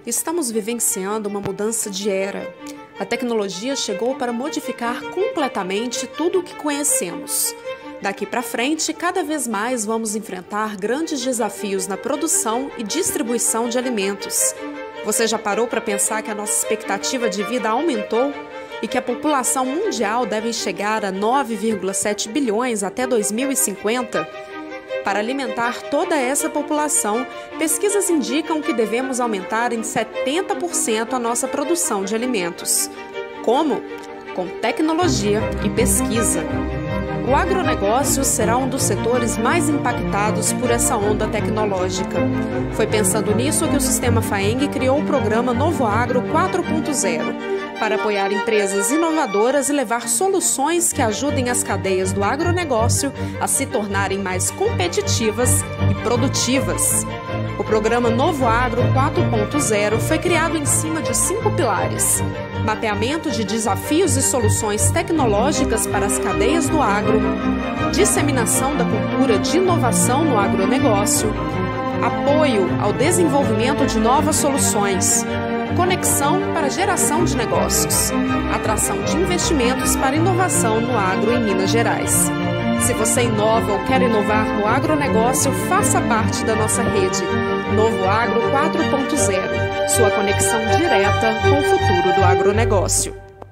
Estamos vivenciando uma mudança de era. A tecnologia chegou para modificar completamente tudo o que conhecemos. Daqui para frente, cada vez mais vamos enfrentar grandes desafios na produção e distribuição de alimentos. Você já parou para pensar que a nossa expectativa de vida aumentou e que a população mundial deve chegar a 9,7 bilhões até 2050? Para alimentar toda essa população, pesquisas indicam que devemos aumentar em 70% a nossa produção de alimentos. Como? Com tecnologia e pesquisa. O agronegócio será um dos setores mais impactados por essa onda tecnológica. Foi pensando nisso que o Sistema FAENG criou o programa Novo Agro 4.0, para apoiar empresas inovadoras e levar soluções que ajudem as cadeias do agronegócio a se tornarem mais competitivas e produtivas. O programa Novo Agro 4.0 foi criado em cima de 5 pilares: mapeamento de desafios e soluções tecnológicas para as cadeias do agro, disseminação da cultura de inovação no agronegócio, apoio ao desenvolvimento de novas soluções, conexão para geração de negócios, atração de investimentos para inovação no agro em Minas Gerais. Se você inova ou quer inovar no agronegócio, faça parte da nossa rede. Novo Agro 4.0, sua conexão direta com o futuro do agronegócio.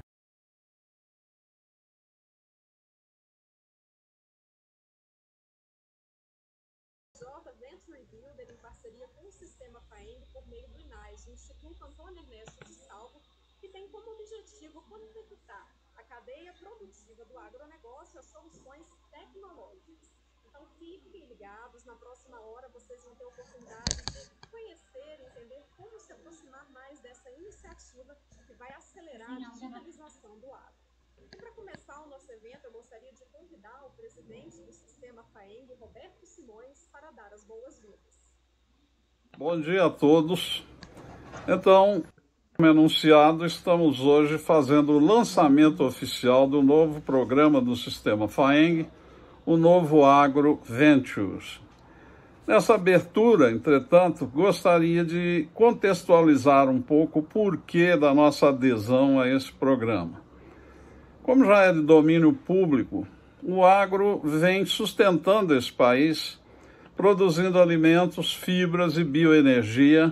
Venture Builder, em parceria com o Sistema FAENG por meio do INAS, o Instituto Antônio Ernesto de Salvo, que tem como objetivo conectar a cadeia produtiva do agronegócio às soluções tecnológicas. Então fiquem ligados, na próxima hora vocês vão ter a oportunidade de conhecer, entender como se aproximar mais dessa iniciativa que vai acelerar a digitalização do agro. E para começar o nosso evento, eu gostaria de convidar o presidente do Sistema FAENG, Roberto Simões, para dar as boas-vindas. Bom dia a todos. Então, como anunciado, estamos hoje fazendo o lançamento oficial do novo programa do Sistema FAENG, o Novo Agro Ventures. Nessa abertura, entretanto, gostaria de contextualizar um pouco o porquê da nossa adesão a esse programa. Como já é de domínio público, o agro vem sustentando esse país, produzindo alimentos, fibras e bioenergia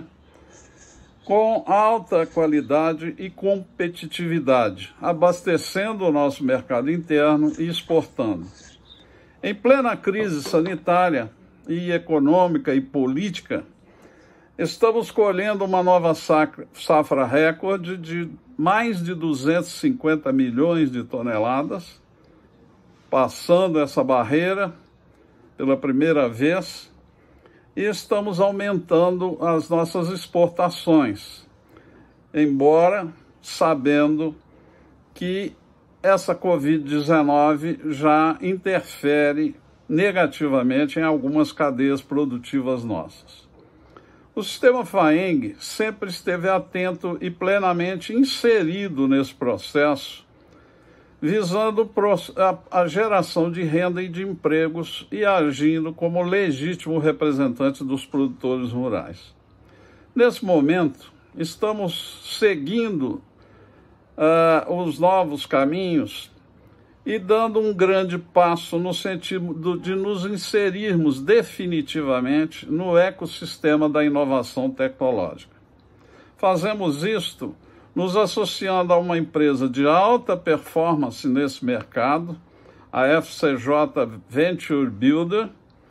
com alta qualidade e competitividade, abastecendo o nosso mercado interno e exportando. Em plena crise sanitária e econômica e política, estamos colhendo uma nova safra recorde de mais de 250 milhões de toneladas, passando essa barreira pela primeira vez, e estamos aumentando as nossas exportações, embora sabendo que essa Covid-19 já interfere negativamente em algumas cadeias produtivas nossas. O Sistema FAENG sempre esteve atento e plenamente inserido nesse processo, visando a geração de renda e de empregos e agindo como legítimo representante dos produtores rurais. Nesse momento, estamos seguindo os novos caminhos e dando um grande passo no sentido de nos inserirmos definitivamente no ecossistema da inovação tecnológica. Fazemos isto nos associando a uma empresa de alta performance nesse mercado, a FCJ Venture Builder,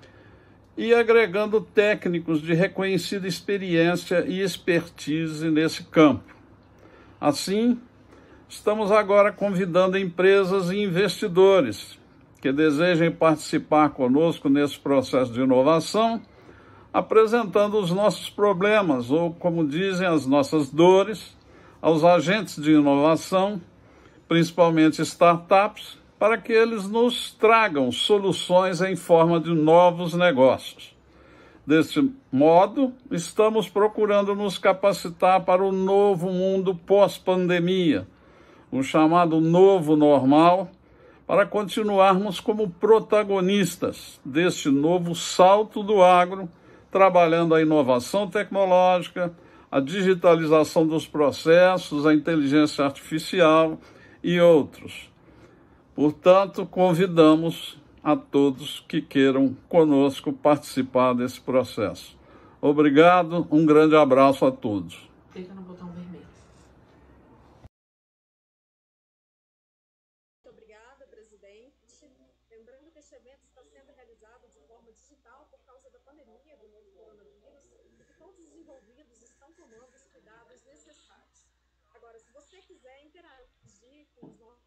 e agregando técnicos de reconhecida experiência e expertise nesse campo. Assim, estamos agora convidando empresas e investidores que desejem participar conosco nesse processo de inovação, apresentando os nossos problemas, ou, como dizem, as nossas dores, aos agentes de inovação, principalmente startups, para que eles nos tragam soluções em forma de novos negócios. Deste modo, estamos procurando nos capacitar para o novo mundo pós-pandemia, o chamado novo normal, para continuarmos como protagonistas deste novo salto do agro, trabalhando a inovação tecnológica, a digitalização dos processos, a inteligência artificial e outros. Portanto, convidamos a todos que queiram conosco participar desse processo. Obrigado, um grande abraço a todos. Clica no botão vermelho. Muito obrigada, presidente. Lembrando que este evento está sendo realizado de forma digital por causa da pandemia do novo coronavírus e que todos os envolvidos estão tomando os cuidados necessários. Agora, se você quiser interagir com os nossos...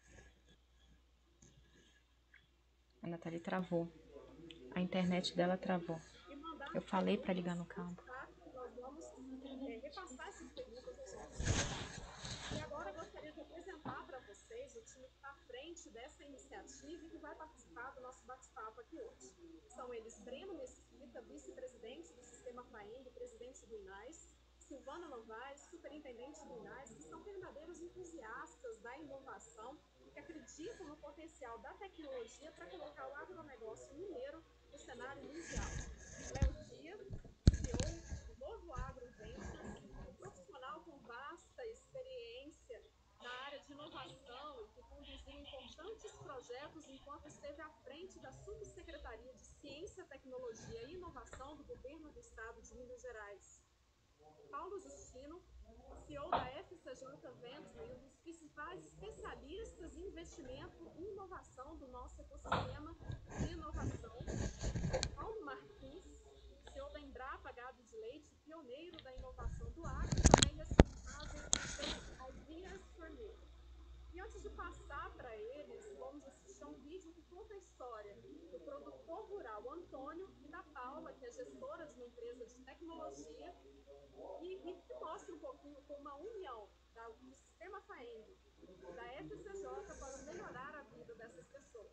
A Nathalie travou. A internet dela travou. Eu falei para ligar no cabo. Nós vamos repassar essas perguntas aos nossos. E agora eu gostaria de apresentar para vocês o time que está à frente dessa iniciativa e que vai participar do nosso bate-papo aqui hoje. São eles Breno Mesquita, vice-presidente do Sistema FAENG, presidente do INAIS, Silvana Novaes, superintendente do INAIS, que são verdadeiros entusiastas da inovação, que acreditam no potencial da tecnologia para colocar o agronegócio mineiro no cenário mundial. Léo Dias, CEO do Novo Agro Ventures, um profissional com vasta experiência na área de inovação e que conduziu importantes projetos enquanto esteve à frente da Subsecretaria de Ciência, Tecnologia e Inovação do Governo do Estado de Minas Gerais. Paulo Justino, CEO da FCJ Ventures, um dos principais especialistas em investimento e inovação do nosso ecossistema de inovação. Paulo Martins, CEO da Embrapa Gado de Leite, pioneiro da inovação do agro, também responsável por Ideas for Me. E antes de passar para eles, vamos assistir a um vídeo que conta a história do produtor rural Antônio e da Paula, que é gestora de uma empresa de tecnologia, e que mostra um pouquinho como uma união do Sistema FAENG e da FCJ para melhorar a vida dessas pessoas.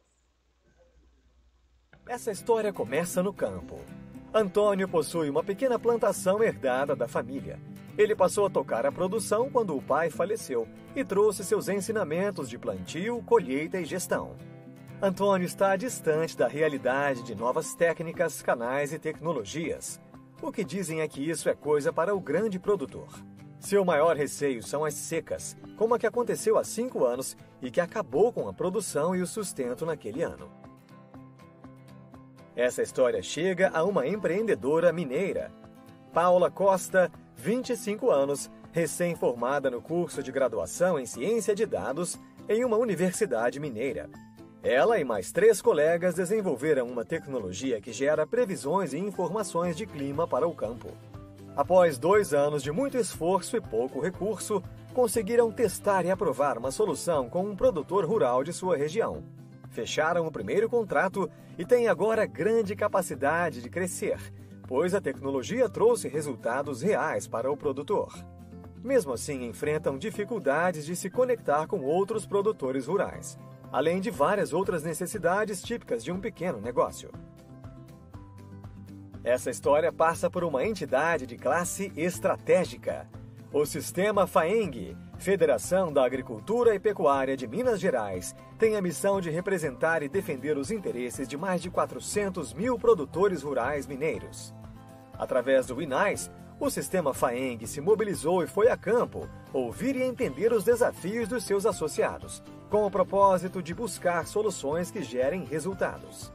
Essa história começa no campo. Antônio possui uma pequena plantação herdada da família. Ele passou a tocar a produção quando o pai faleceu e trouxe seus ensinamentos de plantio, colheita e gestão. Antônio está distante da realidade de novas técnicas, canais e tecnologias. O que dizem é que isso é coisa para o grande produtor. Seu maior receio são as secas, como a que aconteceu há 5 anos e que acabou com a produção e o sustento naquele ano. Essa história chega a uma empreendedora mineira. Paula Costa, 25 anos, recém-formada no curso de graduação em Ciência de Dados em uma universidade mineira. Ela e mais 3 colegas desenvolveram uma tecnologia que gera previsões e informações de clima para o campo. Após 2 anos de muito esforço e pouco recurso, conseguiram testar e aprovar uma solução com um produtor rural de sua região. Fecharam o primeiro contrato e têm agora grande capacidade de crescer, pois a tecnologia trouxe resultados reais para o produtor. Mesmo assim, enfrentam dificuldades de se conectar com outros produtores rurais, além de várias outras necessidades típicas de um pequeno negócio. Essa história passa por uma entidade de classe estratégica. O Sistema FAENG, Federação da Agricultura e Pecuária de Minas Gerais, tem a missão de representar e defender os interesses de mais de 400 mil produtores rurais mineiros. Através do INAIS, o Sistema FAENG se mobilizou e foi a campo ouvir e entender os desafios dos seus associados, com o propósito de buscar soluções que gerem resultados.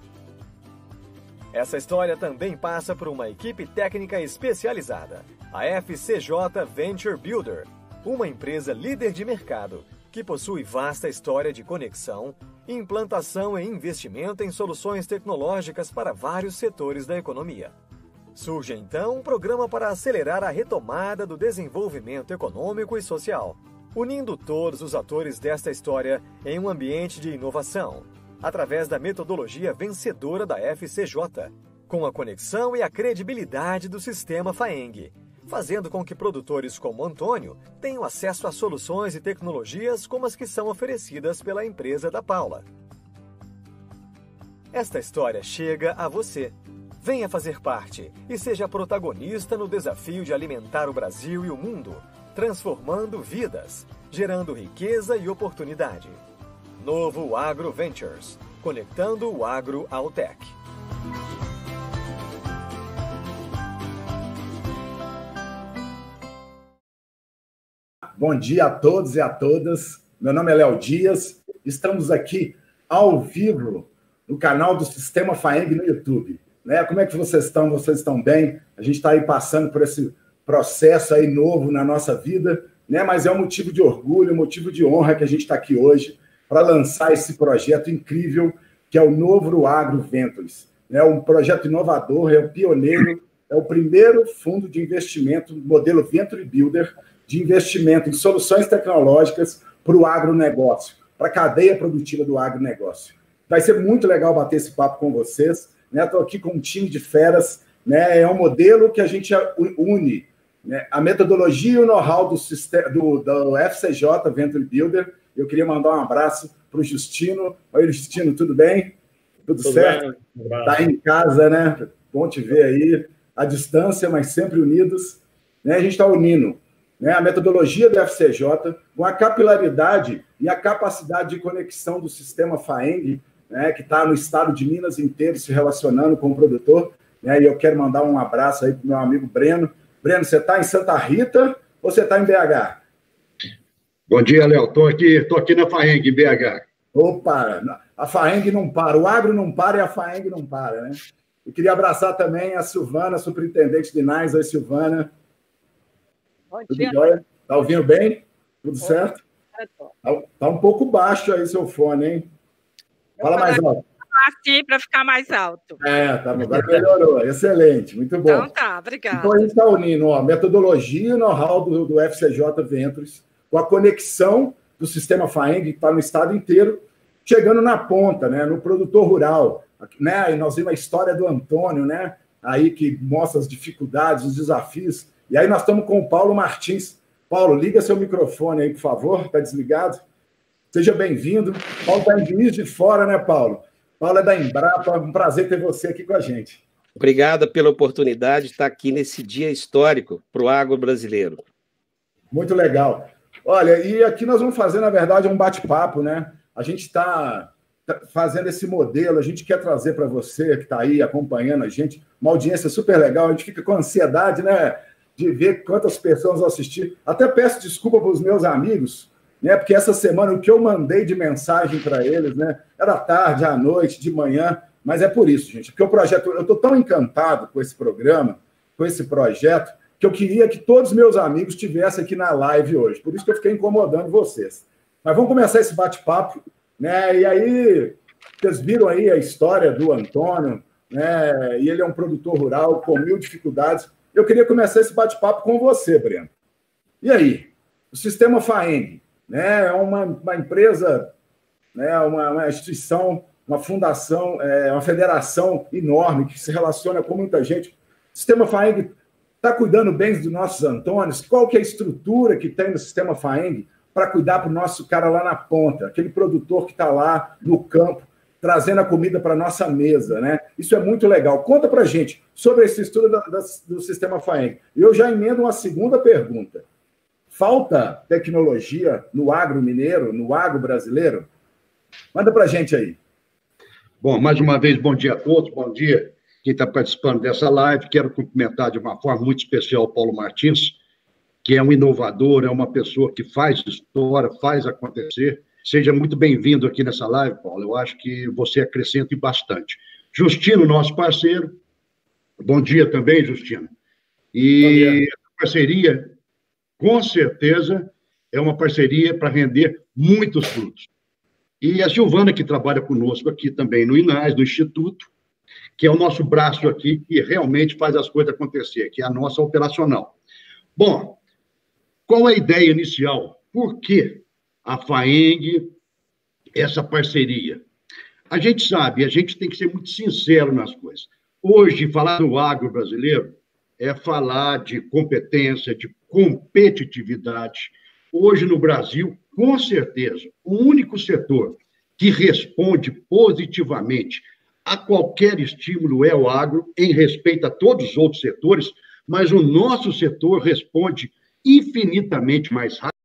Essa história também passa por uma equipe técnica especializada, a FCJ Venture Builder, uma empresa líder de mercado que possui vasta história de conexão, implantação e investimento em soluções tecnológicas para vários setores da economia. Surge então um programa para acelerar a retomada do desenvolvimento econômico e social, unindo todos os atores desta história em um ambiente de inovação, através da metodologia vencedora da FCJ, com a conexão e a credibilidade do Sistema FAENG, fazendo com que produtores como Antônio tenham acesso a soluções e tecnologias como as que são oferecidas pela empresa da Paula. Esta história chega a você. Venha fazer parte e seja protagonista no desafio de alimentar o Brasil e o mundo, transformando vidas, gerando riqueza e oportunidade. Novo Agro Ventures, conectando o agro ao tech. bom dia a todos e a todas. Meu nome é Léo Dias. Estamos aqui ao vivo no canal do Sistema FAENG no YouTube. Né? Como é que vocês estão? Vocês estão bem? A gente está aí passando por esse processo aí novo na nossa vida, né? Mas é um motivo de orgulho, um motivo de honra que a gente está aqui hoje para lançar esse projeto incrível que é o Novo Agro Ventures. É um projeto inovador, é o pioneiro, é o primeiro fundo de investimento, modelo Venture Builder, de investimento em soluções tecnológicas para o agronegócio, para a cadeia produtiva do agronegócio. Vai ser muito legal bater esse papo com vocês. Estou aqui com um time de feras. Né? É um modelo que a gente une, né, a metodologia e o know-how do FCJ Venture Builder. Eu queria mandar um abraço para o Justino. Oi, Justino, tudo bem? Tudo certo? Está aí em casa, né? Bom te ver aí, à distância, mas sempre unidos. Né? A gente está unindo, né, a metodologia do FCJ com a capilaridade e a capacidade de conexão do sistema FAENG, né, que está no estado de Minas inteiro se relacionando com o produtor. Né, e eu quero mandar um abraço aí para o meu amigo Breno. Breno, você está em Santa Rita ou você está em BH? Bom dia, Léo. Estou aqui na FAENG, em BH. Opa, a FAENG não para, o agro não para e a FAENG não para, né? Eu queria abraçar também a Silvana, superintendente de NAIS. Oi, Silvana. Bom dia. Tudo jóia? Tá ouvindo bem? Tudo certo? Tá um pouco baixo aí seu fone, hein? Fala mais alto. Assim, para ficar mais alto. Tá, agora melhorou. Excelente, muito bom. Então tá, obrigada. Então a gente está unindo a metodologia e o know-how do FCJ Ventures com a conexão do sistema FAENG, que está no estado inteiro, chegando na ponta, né, no produtor rural. Né, e nós vimos a história do Antônio, né, aí que mostra as dificuldades, os desafios. E aí nós estamos com o Paulo Martins. Paulo, liga seu microfone aí, por favor. Está desligado? Seja bem-vindo. Paulo está em Juiz de Fora, né, Paulo? Paulo é da Embrapa. Um prazer ter você aqui com a gente. Obrigado pela oportunidade de estar aqui nesse dia histórico para o agro brasileiro. Muito legal. Olha, e aqui nós vamos fazer, na verdade, um bate-papo, né? A gente está fazendo esse modelo, a gente quer trazer para você que está aí acompanhando a gente uma audiência super legal. A gente fica com ansiedade, né, de ver quantas pessoas vão assistir. Até peço desculpa para os meus amigos, né, porque essa semana o que eu mandei de mensagem para eles, né, era tarde, à noite, de manhã, mas é por isso, gente, porque o projeto, eu estou tão encantado com esse programa, com esse projeto, que eu queria que todos os meus amigos estivessem aqui na live hoje, por isso que eu fiquei incomodando vocês. Mas vamos começar esse bate-papo, né, e aí, vocês viram aí a história do Antônio, né, e ele é um produtor rural com 1000 dificuldades. Eu queria começar esse bate-papo com você, Breno. E aí? O Sistema FAENG, né, é uma empresa, né, uma instituição, uma fundação, uma federação enorme que se relaciona com muita gente. O Sistema FAENG está cuidando bem dos nossos Antônios? Qual que é a estrutura que tem no Sistema FAENG para cuidar para o nosso cara lá na ponta, aquele produtor que está lá no campo, trazendo a comida para a nossa mesa, né? Isso é muito legal. Conta para a gente sobre esse estudo do Sistema FAENG. E eu já emendo uma segunda pergunta. Falta tecnologia no agro mineiro, no agro brasileiro? Manda para a gente aí. Bom, mais uma vez, bom dia a todos, bom dia quem está participando dessa live. Quero cumprimentar de uma forma muito especial o Paulo Martins, que é um inovador, é uma pessoa que faz história, faz acontecer. Seja muito bem-vindo aqui nessa live, Paulo. Eu acho que você acrescenta bastante. Justino, nosso parceiro. Bom dia também, Justino. E a parceria, com certeza, é uma parceria para render muitos frutos. E a Silvana, que trabalha conosco aqui também no INAS, no Instituto, que é o nosso braço aqui, que realmente faz as coisas acontecer, que é a nossa operacional. Bom, qual é a ideia inicial? Por que a FAENG, essa parceria? A gente sabe, a gente tem que ser muito sincero nas coisas. Hoje, falar do agro brasileiro é falar de competência, de competitividade. Hoje, no Brasil, com certeza, o único setor que responde positivamente a qualquer estímulo é o agro, em respeito a todos os outros setores, mas o nosso setor responde infinitamente mais rápido.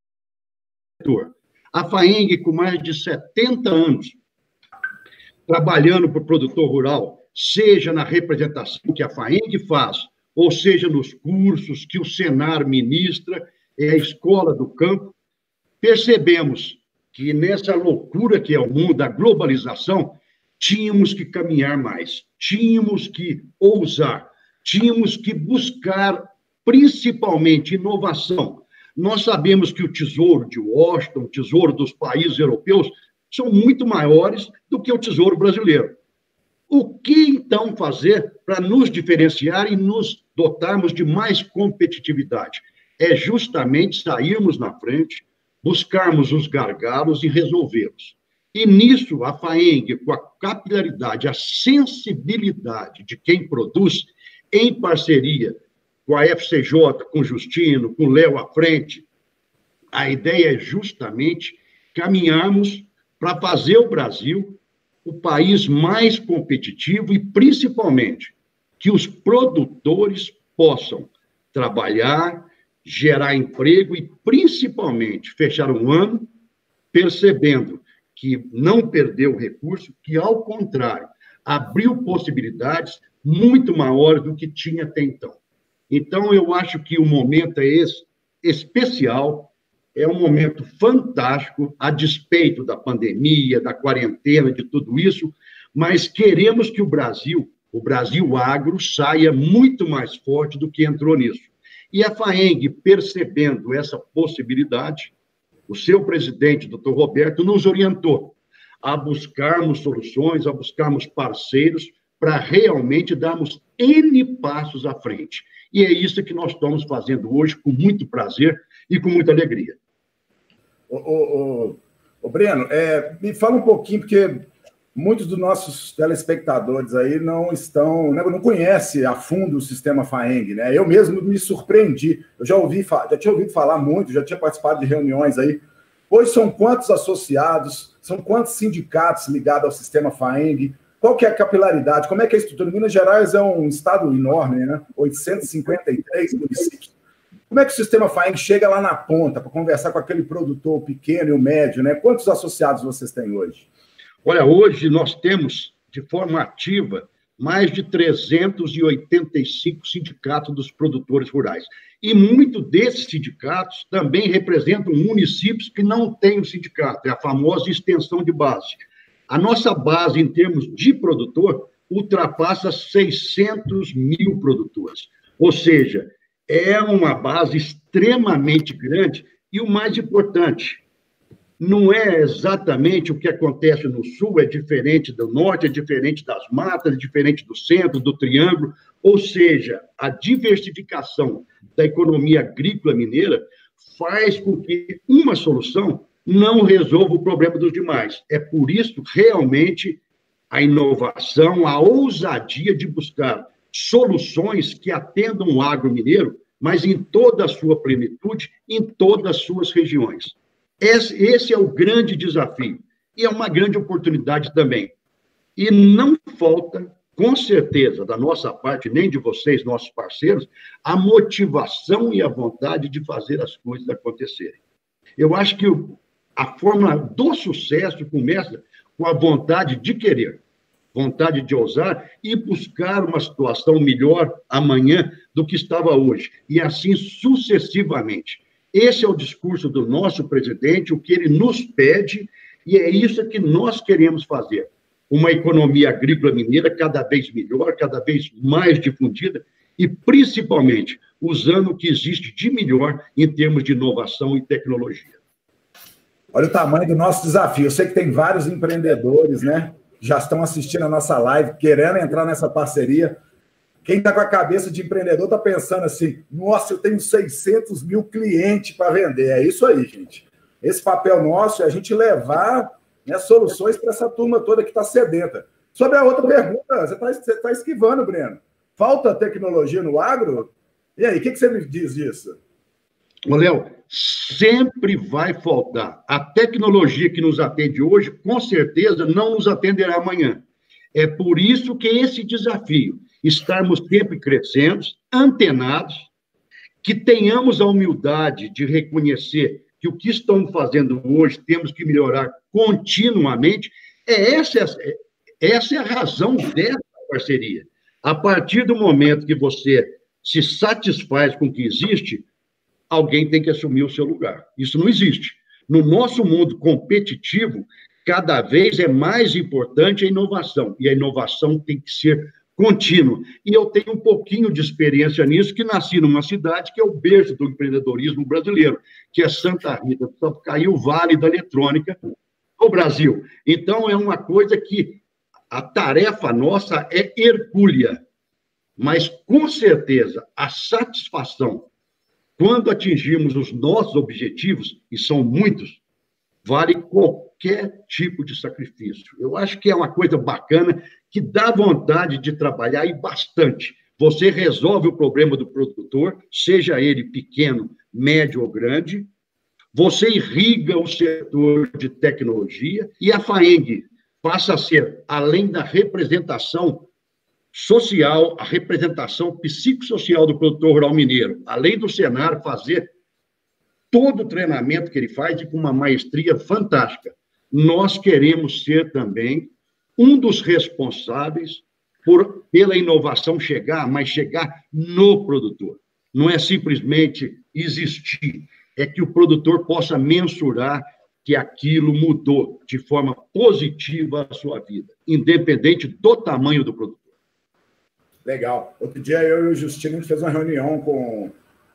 A FAENG, com mais de 70 anos, trabalhando para o produtor rural, seja na representação que a FAENG faz, ou seja nos cursos que o Senar ministra, é a escola do campo. Percebemos que nessa loucura que é o mundo, da globalização, tínhamos que caminhar mais, tínhamos que ousar, tínhamos que buscar, principalmente, inovação. Nós sabemos que o tesouro de Washington, o tesouro dos países europeus, são muito maiores do que o tesouro brasileiro. O que, então, fazer para nos diferenciar e nos dotarmos de mais competitividade? É justamente sairmos na frente, buscarmos os gargalos e resolvê-los. E nisso, a FAENG, com a capilaridade, a sensibilidade de quem produz, em parceria com a FCJ, com o Justino, com o Léo à frente, a ideia é justamente caminharmos para fazer o Brasil o país mais competitivo e, principalmente, que os produtores possam trabalhar, gerar emprego e, principalmente, fechar um ano percebendo que não perdeu recurso, que, ao contrário, abriu possibilidades muito maiores do que tinha até então. Então, eu acho que o momento é esse, especial, é um momento fantástico, a despeito da pandemia, da quarentena, de tudo isso, mas queremos que o Brasil agro, saia muito mais forte do que entrou nisso. E a FAENG, percebendo essa possibilidade, o seu presidente, doutor Roberto, nos orientou a buscarmos soluções, a buscarmos parceiros para realmente darmos N passos à frente. E é isso que nós estamos fazendo hoje com muito prazer e com muita alegria. Breno, me fala um pouquinho, porque muitos dos nossos telespectadores aí não conhecem a fundo o sistema FAENG, né? Eu mesmo me surpreendi. Eu já tinha ouvido falar muito, já tinha participado de reuniões aí. Hoje são quantos associados, são quantos sindicatos ligados ao sistema FAENG? Qual que é a capilaridade? Como é que é a estrutura? Minas Gerais é um estado enorme, né? 853 municípios. Como é que o sistema FAENG chega lá na ponta para conversar com aquele produtor pequeno e o médio, né? Quantos associados vocês têm hoje? Olha, hoje nós temos, de forma ativa, mais de 385 sindicatos dos produtores rurais. E muitos desses sindicatos também representam municípios que não têm o sindicato, é a famosa extensão de base. A nossa base, em termos de produtor, ultrapassa 600 mil produtores. Ou seja, é uma base extremamente grande e o mais importante, não é exatamente o que acontece no sul, é diferente do norte, é diferente das matas, é diferente do centro, do triângulo, ou seja, a diversificação da economia agrícola mineira faz com que uma solução não resolva o problema dos demais. É por isso, realmente, a inovação, a ousadia de buscar soluções que atendam o agro mineiro, mas em toda a sua plenitude, em todas as suas regiões. Esse é o grande desafio e é uma grande oportunidade também. E não falta, com certeza, da nossa parte, nem de vocês, nossos parceiros, a motivação e a vontade de fazer as coisas acontecerem. Eu acho que a fórmula do sucesso começa com a vontade de querer, vontade de ousar e buscar uma situação melhor amanhã do que estava hoje, e assim sucessivamente. Esse é o discurso do nosso presidente, o que ele nos pede, e é isso que nós queremos fazer. Uma economia agrícola mineira cada vez melhor, cada vez mais difundida, e principalmente usando o que existe de melhor em termos de inovação e tecnologia. Olha o tamanho do nosso desafio. Eu sei que tem vários empreendedores, né? Já estão assistindo a nossa live, querendo entrar nessa parceria. Quem está com a cabeça de empreendedor está pensando assim, nossa, eu tenho 600 mil clientes para vender. É isso aí, gente. Esse papel nosso é a gente levar, né, soluções para essa turma toda que está sedenta. Sobre a outra pergunta, você está esquivando, Breno. Falta tecnologia no agro? E aí, o que você me diz disso? Ô, Léo, sempre vai faltar. A tecnologia que nos atende hoje, com certeza, não nos atenderá amanhã. É por isso que esse desafio, estarmos sempre crescendo, antenados, que tenhamos a humildade de reconhecer que o que estamos fazendo hoje temos que melhorar continuamente. Essa é a razão dessa parceria. A partir do momento que você se satisfaz com o que existe, alguém tem que assumir o seu lugar. Isso não existe. No nosso mundo competitivo, cada vez é mais importante a inovação, e a inovação tem que ser contínua. E eu tenho um pouquinho de experiência nisso, que nasci numa cidade que é o berço do empreendedorismo brasileiro, que é Santa Rita do Sapucaí, o Vale da Eletrônica, no Brasil. Então, é uma coisa que a tarefa nossa é hercúlea, mas, com certeza, a satisfação, quando atingimos os nossos objetivos, e são muitos, vale qualquer tipo de sacrifício. Eu acho que é uma coisa bacana, que dá vontade de trabalhar e bastante. Você resolve o problema do produtor, seja ele pequeno, médio ou grande, você irriga o setor de tecnologia e a FAENG passa a ser, além da representação social, a representação psicossocial do produtor rural mineiro, além do Senar fazer todo o treinamento que ele faz e com uma maestria fantástica. Nós queremos ser também um dos responsáveis pela inovação chegar, mas chegar no produtor. Não é simplesmente existir, é que o produtor possa mensurar que aquilo mudou de forma positiva a sua vida, independente do tamanho do produtor. Legal. Outro dia eu e o Justino, a gente fez uma reunião com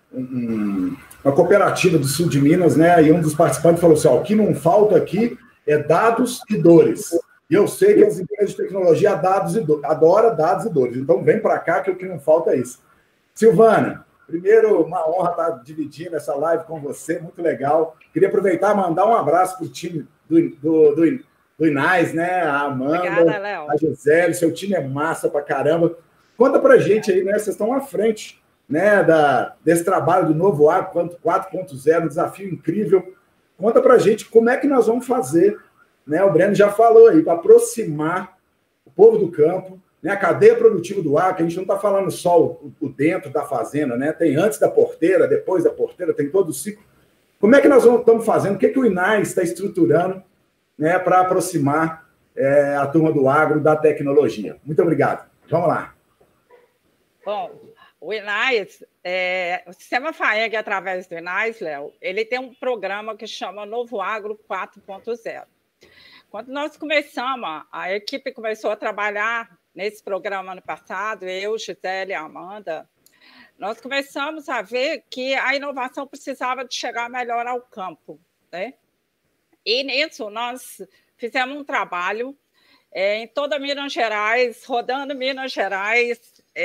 uma cooperativa do sul de Minas, né? E um dos participantes falou assim: ó, o que não falta aqui é dados e dores. E eu sei que as empresas de tecnologia adoram dados e dores. Então, vem para cá que o que não falta é isso. Silvana, primeiro, uma honra estar dividindo essa live com você, muito legal. Queria aproveitar e mandar um abraço para o time do Inais, né? A Amanda, obrigada, Léo. A Gisele, seu time é massa pra caramba. Conta pra gente aí, né? Vocês estão à frente, né, desse trabalho do novo Agro 4.0, um desafio incrível. Conta pra gente como é que nós vamos fazer, né? O Breno já falou aí, para aproximar o povo do campo, né? A cadeia produtiva do agro, que a gente não está falando só o dentro da fazenda, né? Tem antes da porteira, depois da porteira, tem todo o ciclo. Como é que nós estamos fazendo? O que o Inais está estruturando, né, para aproximar a turma do agro da tecnologia? Muito obrigado. Vamos lá. Bom, o Inais, o Sistema FAENG, através do Inais, Léo, ele tem um programa que chama Novo Agro 4.0. Quando nós começamos, a equipe começou a trabalhar nesse programa ano passado, eu, Gisele e a Amanda, nós começamos a ver que a inovação precisava de chegar melhor ao campo, né? E nisso nós fizemos um trabalho em toda Minas Gerais, rodando Minas Gerais,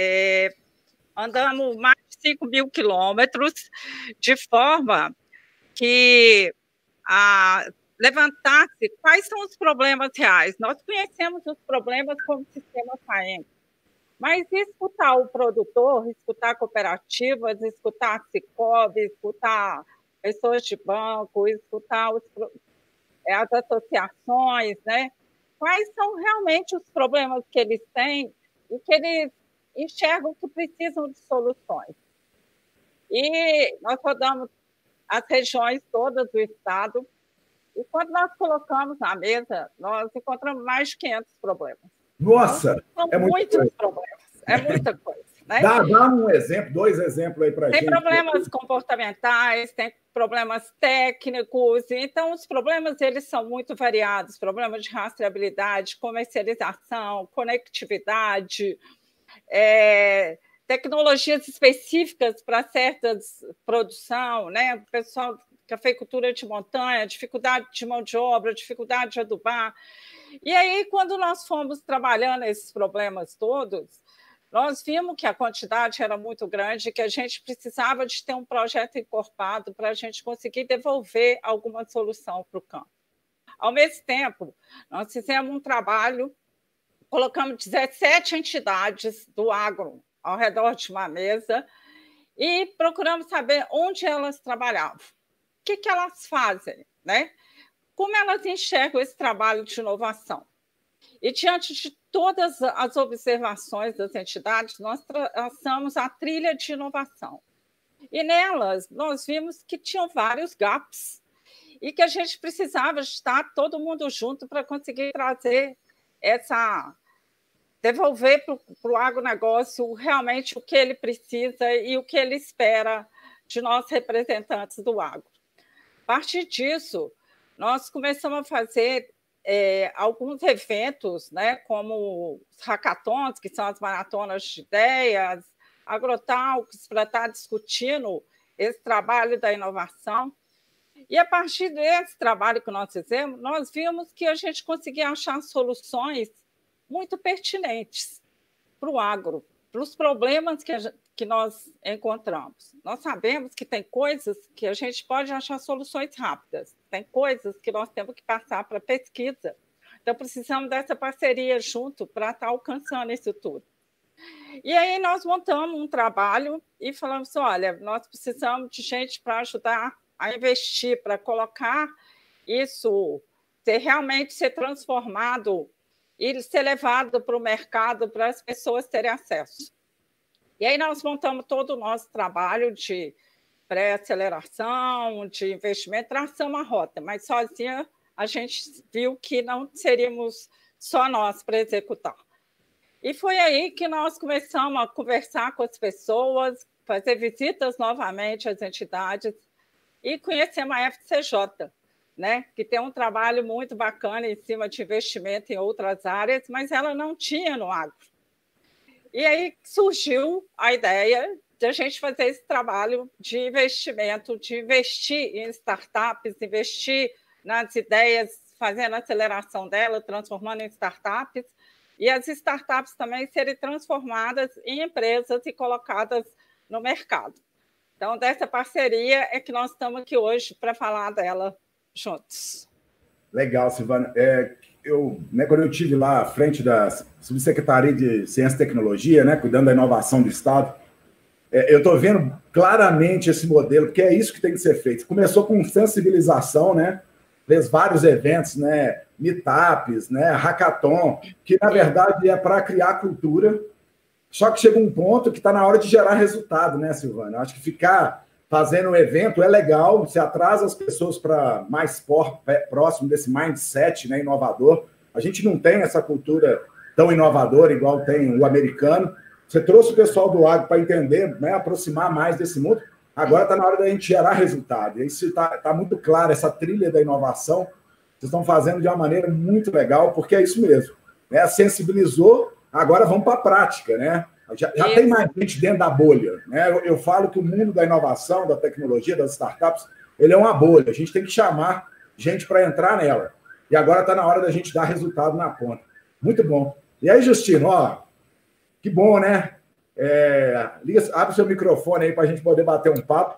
andamos mais de 5.000 quilômetros, de forma que levantasse quais são os problemas reais. Nós conhecemos os problemas como sistema FAENG, mas escutar o produtor, escutar cooperativas, escutar a Sicob, escutar pessoas de banco, escutar as associações, né? Quais são realmente os problemas que eles têm e que eles enxergam que precisam de soluções. E nós rodamos as regiões todas do estado, e quando nós colocamos na mesa, nós encontramos mais de 500 problemas. Nossa! Então, são muitos problemas, é muita coisa. Né? Dá um exemplo, 2 exemplos aí para a gente. Tem problemas comportamentais, tem problemas técnicos, então os problemas eles são muito variados, problemas de rastreabilidade, comercialização, conectividade, tecnologias específicas para certas produção, né? O pessoal cafeicultura de montanha, dificuldade de mão de obra, dificuldade de adubar. E aí, quando nós fomos trabalhando esses problemas todos, nós vimos que a quantidade era muito grande, que a gente precisava de ter um projeto encorpado para a gente conseguir devolver alguma solução para o campo. Ao mesmo tempo, nós fizemos um trabalho, colocamos 17 entidades do agro ao redor de uma mesa e procuramos saber onde elas trabalhavam, o que elas fazem, né? Como elas enxergam esse trabalho de inovação. E, diante de todas as observações das entidades, nós traçamos a trilha de inovação. E nelas, nós vimos que tinham vários gaps e que a gente precisava estar todo mundo junto para conseguir trazer devolver para o agronegócio realmente o que ele precisa e o que ele espera de nós representantes do agro. A partir disso, nós começamos a fazer alguns eventos, né, como os hackathons, que são as maratonas de ideias, agrotalks, para estar discutindo esse trabalho da inovação. E, a partir desse trabalho que nós fizemos, nós vimos que a gente conseguia achar soluções muito pertinentes para o agro, para os problemas que nós encontramos. Nós sabemos que tem coisas que a gente pode achar soluções rápidas, tem coisas que nós temos que passar para pesquisa. Então, precisamos dessa parceria junto para estar alcançando isso tudo. E aí nós montamos um trabalho e falamos assim, olha, nós precisamos de gente para ajudar a investir, para colocar isso, realmente ser transformado e ser levado para o mercado para as pessoas terem acesso. E aí nós montamos todo o nosso trabalho de pré-aceleração, de investimento, traçamos a rota, mas sozinha a gente viu que não seríamos só nós para executar. E foi aí que nós começamos a conversar com as pessoas, fazer visitas novamente às entidades e conhecemos a FCJ, né, que tem um trabalho muito bacana em cima de investimento em outras áreas, mas ela não tinha no agro. E aí surgiu a ideia de a gente fazer esse trabalho de investimento, de investir em startups, investir nas ideias, fazendo a aceleração delas, transformando em startups, e as startups também serem transformadas em empresas e colocadas no mercado. Então, dessa parceria é que nós estamos aqui hoje para falar dela juntos. Legal, Silvana. Quando eu estive lá à frente da Subsecretaria de Ciência e Tecnologia, né, cuidando da inovação do Estado, eu estou vendo claramente esse modelo, porque é isso que tem que ser feito. Começou com sensibilização, né? Fez vários eventos, né? Meetups, né? Hackathon, que, na verdade, é para criar cultura. Só que chega um ponto que está na hora de gerar resultado, né, Silvana? Acho que ficar fazendo um evento é legal, você atrasa as pessoas para mais próximo desse mindset, né, inovador. A gente não tem essa cultura tão inovadora igual tem o americano. Você trouxe o pessoal do agro para entender, né, aproximar mais desse mundo. Agora está na hora da gente gerar resultado. E isso está muito claro, essa trilha da inovação. Vocês estão fazendo de uma maneira muito legal, porque é isso mesmo. Né? Sensibilizou, agora vamos para a prática, né? Já tem mais gente dentro da bolha. Né? Eu falo que o mundo da inovação, da tecnologia, das startups, ele é uma bolha. A gente tem que chamar gente para entrar nela. E agora está na hora da gente dar resultado na ponta. Muito bom. E aí, Justino, ó, que bom, né? Abre o seu microfone aí para a gente poder bater um papo.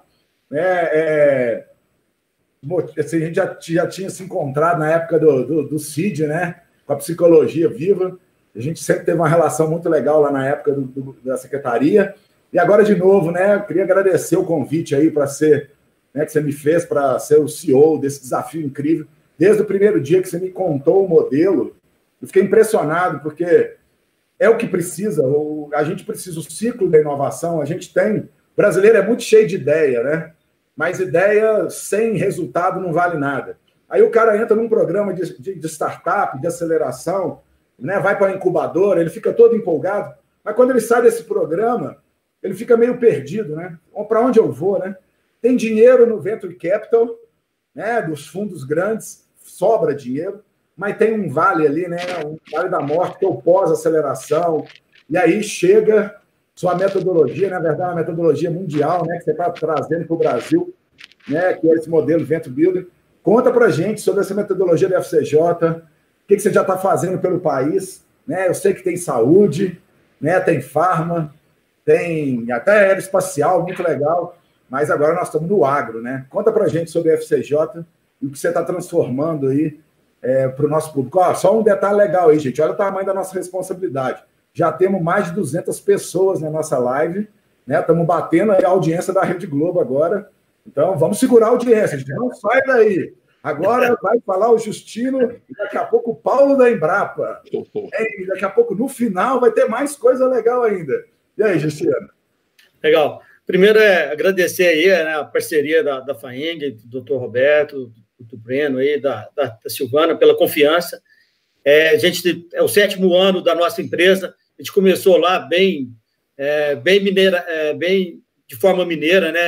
Assim, a gente já tinha se encontrado na época do CID, né? Com a psicologia viva. A gente sempre teve uma relação muito legal lá na época da secretaria. E agora, de novo, né? Eu queria agradecer o convite aí para ser, né, que você me fez para ser o CEO desse desafio incrível. Desde o primeiro dia que você me contou o modelo, eu fiquei impressionado, porque é o que precisa. A gente precisa o ciclo da inovação. A gente tem... O brasileiro é muito cheio de ideia, né? Mas ideia sem resultado não vale nada. Aí o cara entra num programa de startup, de aceleração, né? Vai para a incubadora, ele fica todo empolgado, mas quando ele sai desse programa, ele fica meio perdido, né? Para onde eu vou, né? Tem dinheiro no Venture Capital, né? Dos fundos grandes, sobra dinheiro, mas tem um vale ali, né? Um vale da morte, que é o pós-aceleração, e aí chega sua metodologia, na verdade, uma metodologia mundial, né? Que você está trazendo para o Brasil, né? Que é esse modelo Venture Builder. Conta para a gente sobre essa metodologia da FCJ, o que você já está fazendo pelo país, né? Eu sei que tem saúde, né? Tem farma, tem até aeroespacial, muito legal, mas agora nós estamos no agro, né? Conta para a gente sobre a FCJ e o que você está transformando aí para o nosso público. Ó, só um detalhe legal aí, gente, olha o tamanho da nossa responsabilidade. Já temos mais de 200 pessoas na nossa live, né? Estamos batendo aí a audiência da Rede Globo agora, então vamos segurar a audiência, gente, não sai daí. Agora vai falar o Justino e daqui a pouco o Paulo da Embrapa. E daqui a pouco, no final, vai ter mais coisa legal ainda. E aí, Justino? Legal. Primeiro agradecer aí, né, a parceria da FAENG, do Dr. Roberto, do Breno, aí, da Silvana, pela confiança. A gente é o 7º ano da nossa empresa. A gente começou lá bem mineira, bem de forma mineira, né?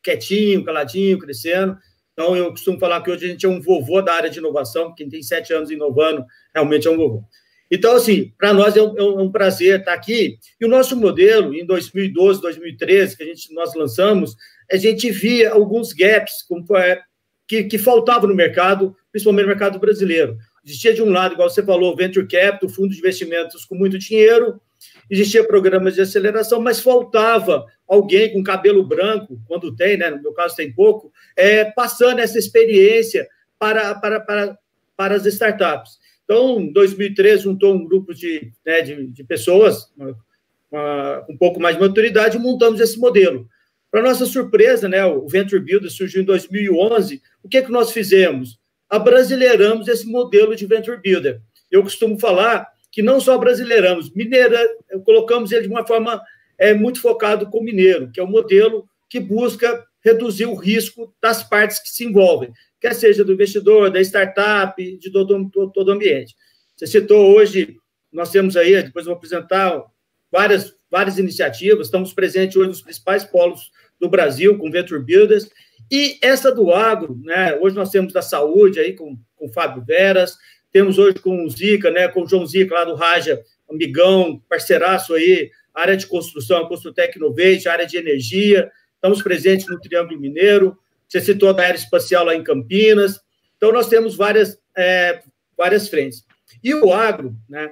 quietinho, caladinho, crescendo. Então, eu costumo falar que hoje a gente é um vovô da área de inovação, quem tem 7 anos inovando realmente é um vovô. Então, assim, para nós é um prazer estar aqui. E o nosso modelo, em 2012, 2013, que nós lançamos, a gente via alguns gaps que faltavam no mercado, principalmente no mercado brasileiro. Existia, de um lado, igual você falou, Venture Capital, fundo de investimentos com muito dinheiro, existia programas de aceleração, mas faltava alguém com cabelo branco, quando tem, né, no meu caso tem pouco, passando essa experiência para as startups. Então, em 2013, juntou um grupo de pessoas com um pouco mais de maturidade e montamos esse modelo. Para nossa surpresa, né, o Venture Builder surgiu em 2011. O que nós fizemos? Abrasileiramos esse modelo de Venture Builder. Eu costumo falar que não só brasileiramos, colocamos ele de uma forma muito focado com o mineiro, que é um modelo que busca reduzir o risco das partes que se envolvem, quer seja do investidor, da startup, de todo o ambiente. Você citou hoje, nós temos aí, depois eu vou apresentar várias iniciativas, estamos presentes hoje nos principais polos do Brasil, com Venture Builders, e essa do agro, né? Hoje nós temos da saúde aí com o Fábio Veras, temos hoje com o Zica, né? Com o João Zica lá do Raja, amigão, parceiraço aí, área de construção, a Construtec Innovation, área de energia, estamos presentes no Triângulo Mineiro, você citou a aeroespacial lá em Campinas, então nós temos várias frentes. E o agro, né?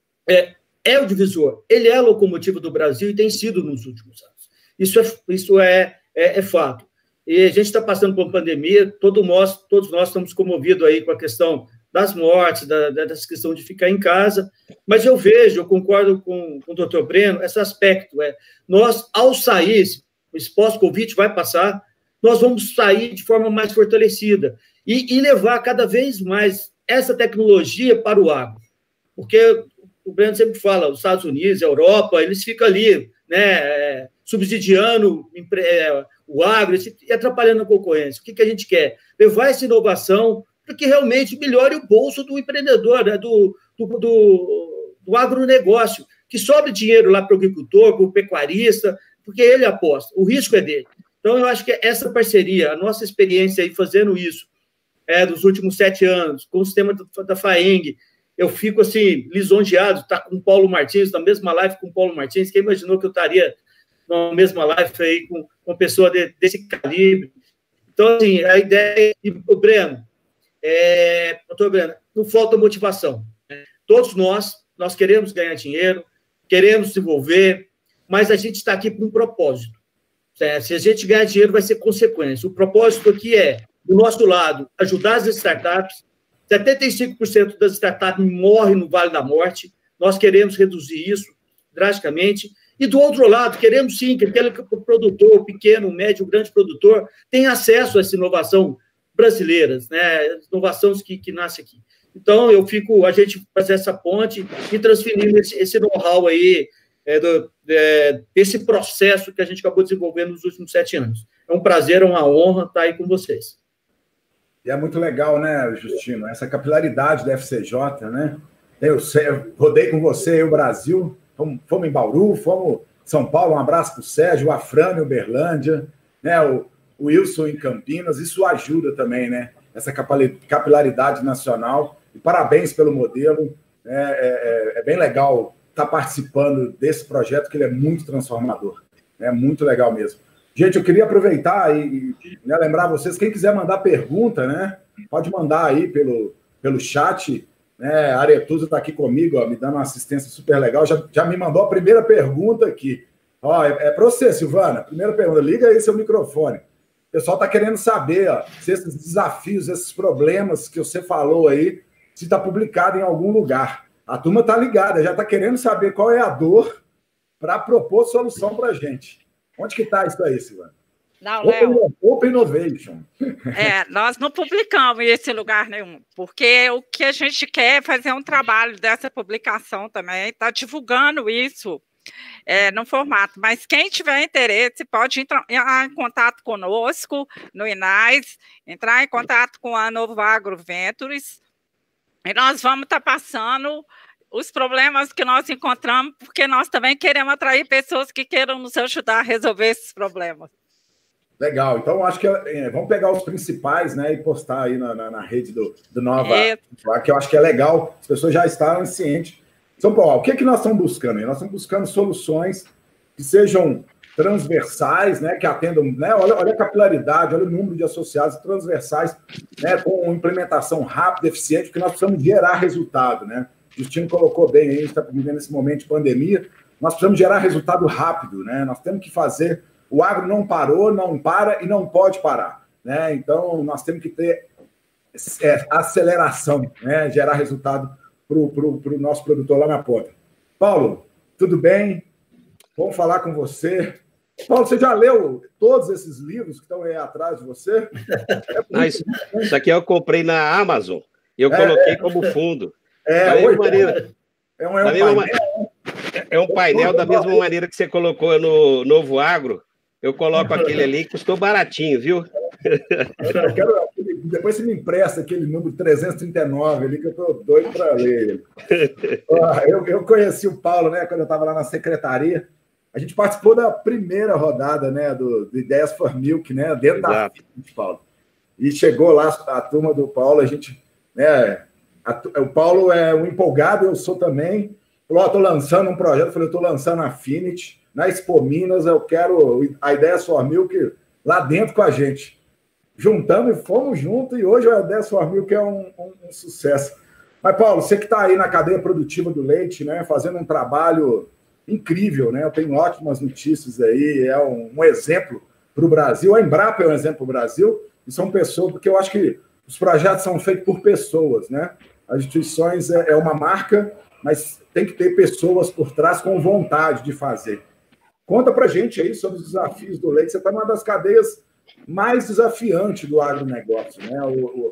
É o divisor, ele é a locomotiva do Brasil e tem sido nos últimos anos. Isso é fato. E a gente está passando por uma pandemia, todos nós estamos comovidos aí com a questão das mortes, dessa questão de ficar em casa, mas eu concordo com o doutor Breno, esse aspecto nós, ao sair, esse pós-Covid vai passar, nós vamos sair de forma mais fortalecida e levar cada vez mais essa tecnologia para o agro, porque o Breno sempre fala, os Estados Unidos, a Europa, eles ficam ali, né, subsidiando o agro e atrapalhando a concorrência. O que a gente quer? Levar essa inovação para que realmente melhore o bolso do empreendedor, né, do agronegócio, que sobre dinheiro lá para o agricultor, para o pecuarista, porque ele aposta, o risco é dele. Então, eu acho que essa parceria, a nossa experiência aí fazendo isso, dos últimos 7 anos, com o sistema da FAENG, eu fico, assim, lisonjeado, estar com o Paulo Martins, na mesma live com o Paulo Martins. Quem imaginou que eu estaria na mesma live aí com uma pessoa desse calibre? Então, assim, a ideia... E o Breno, doutor Breno, não falta motivação. Todos nós queremos ganhar dinheiro, queremos desenvolver, mas a gente está aqui por um propósito. Se a gente ganhar dinheiro, vai ser consequência. O propósito aqui do nosso lado, ajudar as startups. 75% das startups morrem no Vale da Morte. Nós queremos reduzir isso drasticamente. E, do outro lado, queremos, sim, que aquele produtor, o pequeno, o médio, o grande produtor, tenha acesso a essa inovação brasileira, né? Inovações que nascem aqui. Então, a gente fazer essa ponte e transferir esse know-how aí, desse processo que a gente acabou desenvolvendo nos últimos 7 anos. É um prazer, é uma honra estar aí com vocês. E é muito legal, né, Justino? Essa capilaridade da FCJ, né? Eu rodei com você o Brasil, fomos em Bauru, fomos em São Paulo, um abraço para o Sérgio, o Afrânio, Uberlândia, né? O Wilson em Campinas, isso ajuda também, né? Essa capilaridade nacional. E parabéns pelo modelo. É bem legal estar participando desse projeto, que ele é muito transformador. É muito legal mesmo. Gente, eu queria aproveitar e lembrar vocês, quem quiser mandar pergunta, né? Pode mandar aí pelo chat. Né? A Aretusa está aqui comigo, ó, me dando uma assistência super legal. Já me mandou a primeira pergunta aqui. Ó, para você, Silvana. Primeira pergunta, liga aí seu microfone. O pessoal está querendo saber se esses desafios, esses problemas que você falou aí, se está publicado em algum lugar. A turma está ligada, já está querendo saber qual é a dor para propor solução para a gente. Onde que está isso aí, Silvana? Não, Léo. Open Innovation. Nós não publicamos em esse lugar nenhum, porque o que a gente quer é fazer um trabalho dessa publicação também, está divulgando isso no formato. Mas quem tiver interesse pode entrar em contato conosco no INAIS, entrar em contato com a Novo Agro Ventures, e nós vamos estar passando os problemas que nós encontramos, porque nós também queremos atrair pessoas que queiram nos ajudar a resolver esses problemas. Legal. Então, acho que vamos pegar os principais, né, e postar aí na rede do Nova, que eu acho que é legal. As pessoas já estarem cientes. São Paulo, o que nós estamos buscando? Nós estamos buscando soluções que sejam transversais, né, que atendam, né, olha a capilaridade, olha o número de associados transversais, né, com implementação rápida, eficiente, porque nós precisamos gerar resultado, né? O Justino colocou bem aí, a gente está vivendo esse momento de pandemia, nós precisamos gerar resultado rápido, né? Nós temos que fazer. O agro não parou, não para e não pode parar, né? Então, nós temos que ter aceleração, né? Gerar resultado para o nosso produtor lá na ponta. Paulo, tudo bem? Vamos falar com você. Paulo, você já leu todos esses livros que estão aí atrás de você? Isso aqui eu comprei na Amazon e eu coloquei como fundo. É um painel da mesma maneira que você colocou no Novo Agro. Eu coloco aquele ali, custou baratinho, viu? Depois você me empresta aquele número 339 ali, que eu estou doido para ler. Eu conheci o Paulo, né, quando eu estava lá na secretaria. A gente participou da primeira rodada, né, do Ideias for Milk, né, dentro da FINIT, Paulo. E chegou lá a turma do Paulo, a gente, né, o Paulo é um empolgado, eu sou também. Falou, estou lançando um projeto, eu falei, estou lançando a FINIT, na Expo Minas, eu quero a Ideias for Milk lá dentro com a gente. Juntamos e fomos juntos, e hoje a Ideias for Milk é um sucesso. Mas, Paulo, você que está aí na cadeia produtiva do leite, né, fazendo um trabalho incrível, né? Eu tenho ótimas notícias aí, é um exemplo para o Brasil. A Embrapa é um exemplo para o Brasil, e são pessoas, porque eu acho que os projetos são feitos por pessoas, né? As instituições é uma marca, mas tem que ter pessoas por trás com vontade de fazer. Conta para a gente aí sobre os desafios do leite. Você está numa das cadeias mais desafiantes do agronegócio, né?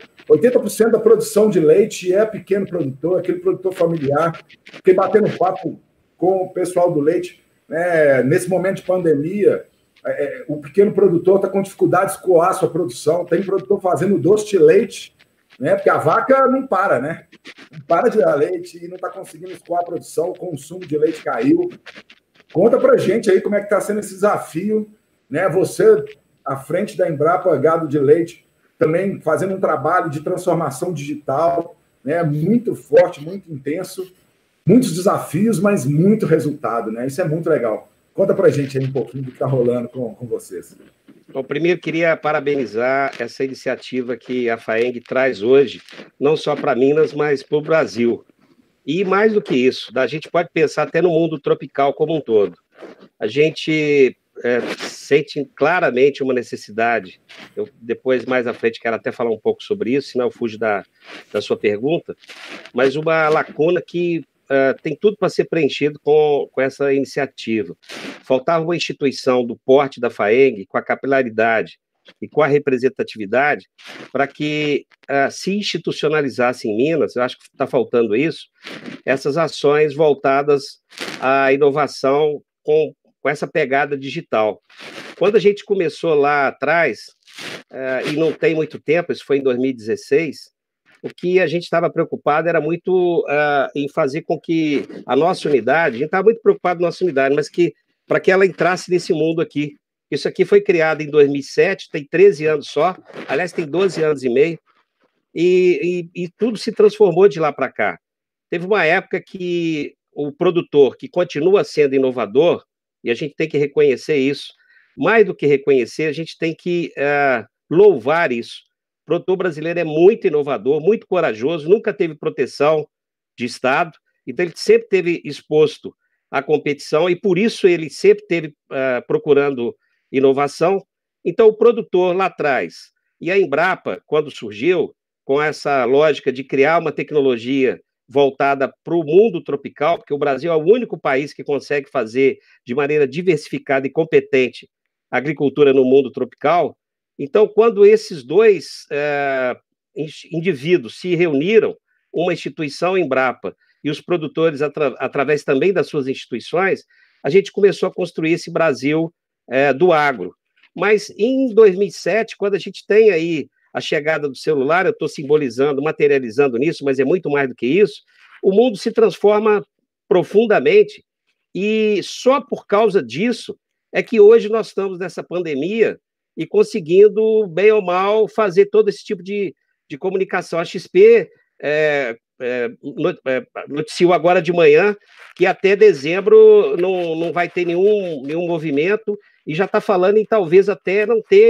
80% da produção de leite é pequeno produtor, aquele produtor familiar. Fiquei batendo papo com o pessoal do leite, né? Nesse momento de pandemia, o pequeno produtor está com dificuldade de escoar a sua produção. Tem produtor fazendo doce de leite, né? Porque a vaca não para, né? Não para de dar leite e não está conseguindo escoar a produção, o consumo de leite caiu. Conta para a gente aí como é que está sendo esse desafio, né? Você, à frente da Embrapa Gado de Leite, também fazendo um trabalho de transformação digital, né? Muito forte, muito intenso. Muitos desafios, mas muito resultado, né? Isso é muito legal. Conta para a gente aí um pouquinho do que está rolando com vocês. Bom, primeiro queria parabenizar essa iniciativa que a FAENG traz hoje, não só para Minas, mas para o Brasil. E mais do que isso, a gente pode pensar até no mundo tropical como um todo. A gente sente claramente uma necessidade, eu depois, mais à frente, quero até falar um pouco sobre isso, senão eu fujo da sua pergunta, mas uma lacuna que tem tudo para ser preenchido com essa iniciativa. Faltava uma instituição do porte da FAENG, com a capilaridade e com a representatividade, para que se institucionalizasse em Minas, eu acho que está faltando isso, essas ações voltadas à inovação com essa pegada digital. Quando a gente começou lá atrás, e não tem muito tempo, isso foi em 2016, o que a gente estava preocupado era muito em fazer com que a nossa unidade, a gente estava muito preocupado com a nossa unidade, mas para que ela entrasse nesse mundo aqui. Isso aqui foi criado em 2007, tem 13 anos só, aliás, tem 12 anos e meio, e tudo se transformou de lá para cá. Teve uma época que o produtor, que continua sendo inovador, e a gente tem que reconhecer isso, mais do que reconhecer, a gente tem que louvar isso. O produtor brasileiro é muito inovador, muito corajoso, nunca teve proteção de Estado, então ele sempre esteve exposto à competição e por isso ele sempre esteve procurando inovação. Então o produtor lá atrás, e a Embrapa, quando surgiu, com essa lógica de criar uma tecnologia voltada para o mundo tropical, porque o Brasil é o único país que consegue fazer de maneira diversificada e competente a agricultura no mundo tropical. Então, quando esses dois indivíduos se reuniram, uma instituição Embrapa e os produtores, através também das suas instituições, a gente começou a construir esse Brasil do agro. Mas em 2007, quando a gente tem aí a chegada do celular, eu estou simbolizando, materializando nisso, mas é muito mais do que isso, o mundo se transforma profundamente e só por causa disso é que hoje nós estamos nessa pandemia e conseguindo, bem ou mal, fazer todo esse tipo de comunicação. A XP noticiou agora de manhã que até dezembro não vai ter nenhum movimento, e já está falando em talvez até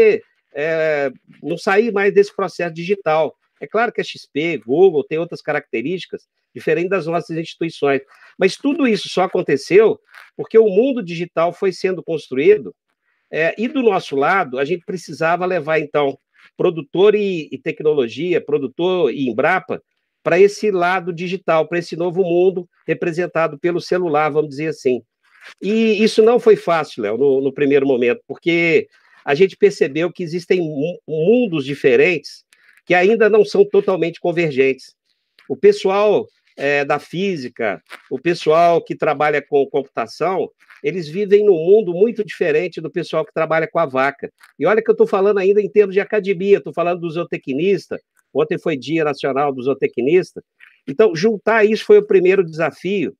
não sair mais desse processo digital. É claro que a XP, Google, tem outras características diferentes das nossas instituições, mas tudo isso só aconteceu porque o mundo digital foi sendo construído, e do nosso lado, a gente precisava levar, então, produtor e tecnologia, produtor e Embrapa, para esse lado digital, para esse novo mundo representado pelo celular, vamos dizer assim. E isso não foi fácil, Léo, no primeiro momento, porque a gente percebeu que existem mundos diferentes que ainda não são totalmente convergentes. O pessoal da física, o pessoal que trabalha com computação, eles vivem num mundo muito diferente do pessoal que trabalha com a vaca. E olha que eu estou falando ainda em termos de academia, estou falando do zootecnista. Ontem foi Dia Nacional do Zootecnista. Então, juntar isso foi o primeiro desafio.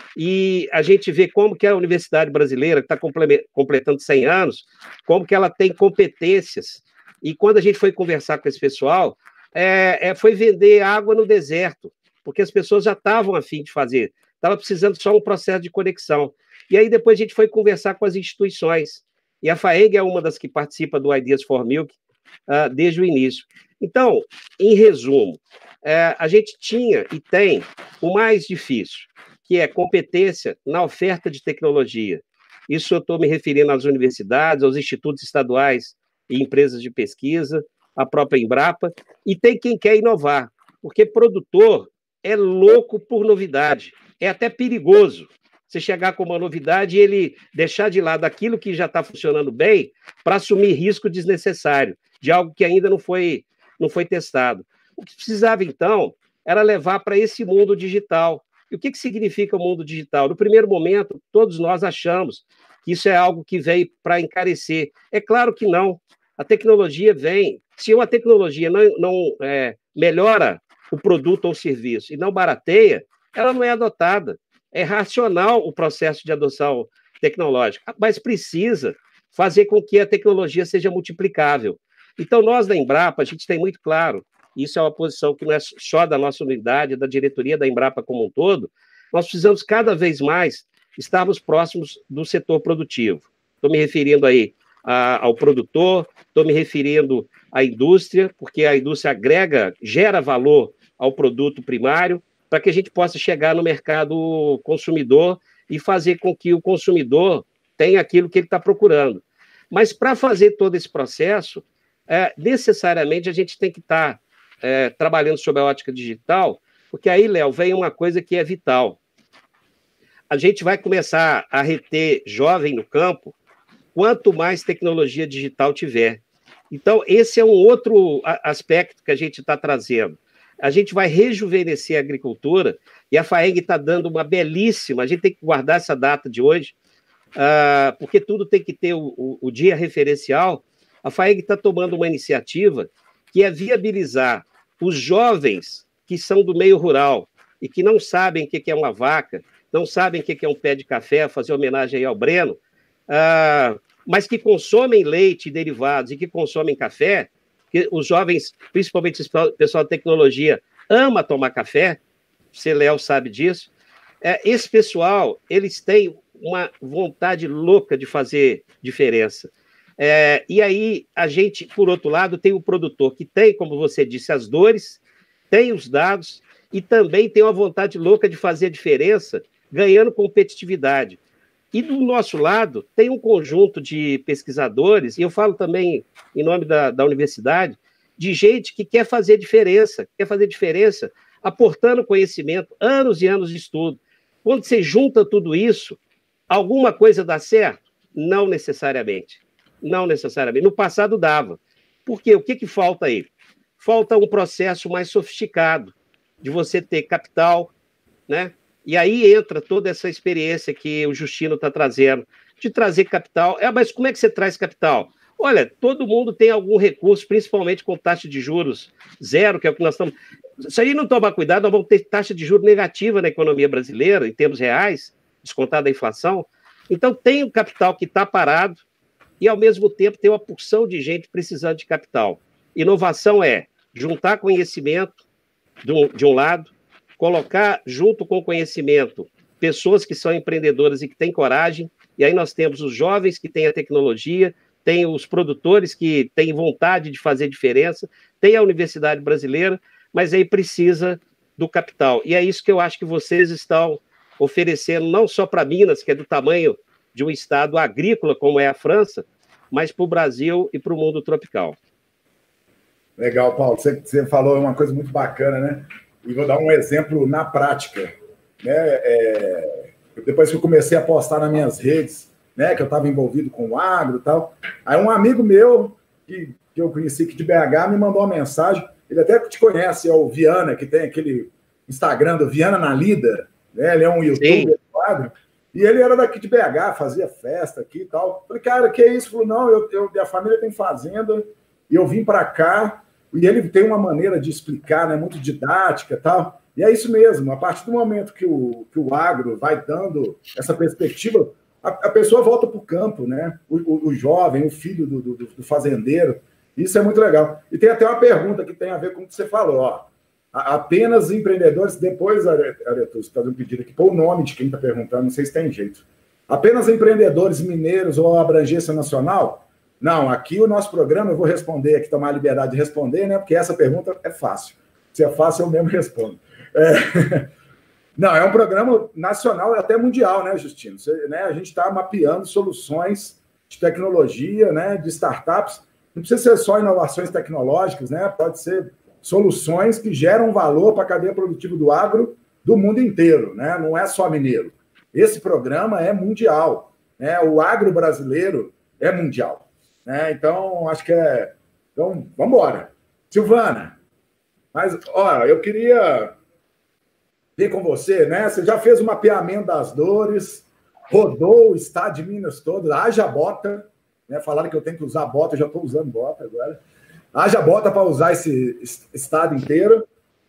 E a gente vê como que a Universidade Brasileira, que está completando 100 anos, como que ela tem competências. E quando a gente foi conversar com esse pessoal, foi vender água no deserto, porque as pessoas já estavam a fim de fazer, estava precisando só um processo de conexão. E aí depois a gente foi conversar com as instituições, e a FAENG é uma das que participa do Ideas for Milk desde o início. Então, em resumo, a gente tinha e tem o mais difícil, que é competência na oferta de tecnologia. Isso eu estou me referindo às universidades, aos institutos estaduais e empresas de pesquisa, a própria Embrapa, e tem quem quer inovar, porque produtor é louco por novidade, é até perigoso você chegar com uma novidade e ele deixar de lado aquilo que já está funcionando bem para assumir risco desnecessário de algo que ainda não foi testado. O que precisava, então, era levar para esse mundo digital. E o que significa o mundo digital? No primeiro momento, todos nós achamos que isso é algo que veio para encarecer. É claro que não. A tecnologia vem. Se uma tecnologia não melhora o produto ou serviço e não barateia, ela não é adotada. É racional o processo de adoção tecnológica, mas precisa fazer com que a tecnologia seja multiplicável. Então, nós da Embrapa, a gente tem muito claro, isso é uma posição que não é só da nossa unidade, da diretoria da Embrapa como um todo, nós precisamos cada vez mais estarmos próximos do setor produtivo. Estou me referindo aí ao produtor, estou me referindo à indústria, porque a indústria gera valor ao produto primário, para que a gente possa chegar no mercado consumidor e fazer com que o consumidor tenha aquilo que ele está procurando. Mas para fazer todo esse processo, necessariamente a gente tem que estar trabalhando sob a ótica digital, porque aí, Léo, vem uma coisa que é vital. A gente vai começar a reter jovem no campo quanto mais tecnologia digital tiver. Então, esse é um outro aspecto que a gente está trazendo. A gente vai rejuvenescer a agricultura, e a FAENG está dando uma belíssima, a gente tem que guardar essa data de hoje, porque tudo tem que ter o dia referencial. A FAENG está tomando uma iniciativa que é viabilizar os jovens que são do meio rural e que não sabem o que é uma vaca, não sabem o que é um pé de café, fazer homenagem aí ao Breno, mas que consomem leite e derivados e que consomem café, que os jovens, principalmente o pessoal da tecnologia, ama tomar café, você, Léo, sabe disso. Esse pessoal, eles têm uma vontade louca de fazer diferença. E aí, a gente, por outro lado, tem o produtor que tem, como você disse, as dores, tem os dados e também tem uma vontade louca de fazer a diferença, ganhando competitividade. E do nosso lado, tem um conjunto de pesquisadores, e eu falo também em nome da universidade, de gente que quer fazer diferença aportando conhecimento, anos e anos de estudo. Quando você junta tudo isso, alguma coisa dá certo? Não necessariamente. Não necessariamente. No passado dava. Por quê? O que falta aí? Falta um processo mais sofisticado, de você ter capital, né? E aí entra toda essa experiência que o Justino está trazendo, de trazer capital. Mas como é que você traz capital? Olha, todo mundo tem algum recurso, principalmente com taxa de juros zero, que é o que nós estamos... Se a gente não tomar cuidado, nós vamos ter taxa de juros negativa na economia brasileira, em termos reais, descontada a inflação. Então, tem o capital que está parado, e, ao mesmo tempo, tem uma porção de gente precisando de capital. Inovação é juntar conhecimento de um lado, colocar junto com o conhecimento pessoas que são empreendedoras e que têm coragem, e aí nós temos os jovens que têm a tecnologia, tem os produtores que têm vontade de fazer diferença, tem a Universidade Brasileira, mas aí precisa do capital. E é isso que eu acho que vocês estão oferecendo, não só para Minas, que é do tamanho de um estado agrícola, como é a França, mas para o Brasil e para o mundo tropical. Legal, Paulo. Você falou uma coisa muito bacana, né? E vou dar um exemplo na prática. Né? Depois que eu comecei a postar nas minhas redes, né, que eu estava envolvido com o agro e tal, aí um amigo meu, que eu conheci aqui de BH, me mandou uma mensagem. Ele até te conhece, é o Viana, que tem aquele Instagram do Viana na Lida, né? Ele é um youtuber do agro, e ele era daqui de BH, fazia festa aqui e tal. Falei, cara, que é isso? Ele falou, não, minha família tem fazenda, e eu vim para cá, e ele tem uma maneira de explicar, né, muito didática e tal. E é isso mesmo, a partir do momento que o agro vai dando essa perspectiva, a pessoa volta para o campo, né? O jovem, o filho do fazendeiro. Isso é muito legal. E tem até uma pergunta que tem a ver com o que você falou. Ó. Apenas empreendedores, depois, Aretus, está dando um pedido aqui, pôr o nome de quem está perguntando, não sei se tem jeito. Apenas empreendedores mineiros ou abrangência nacional? Não, aqui o nosso programa, eu vou responder aqui, tomar a liberdade de responder, né? Porque essa pergunta é fácil. Se é fácil, eu mesmo respondo. Não, é um programa nacional e até mundial, né, Justino? Né, a gente está mapeando soluções de tecnologia, né, de startups. Não precisa ser só inovações tecnológicas, né? Pode ser soluções que geram valor para a cadeia produtiva do agro do mundo inteiro, né? Não é só mineiro. Esse programa é mundial, né? O agro brasileiro é mundial, né? Então, acho que é... Então, vamos embora. Silvana, mas, ó, eu queria ver com você, né? Você já fez o mapeamento das dores, rodou o estado de Minas todo, haja bota, né? Falaram que eu tenho que usar bota, eu já estou usando bota agora. Haja bota para usar esse estado inteiro.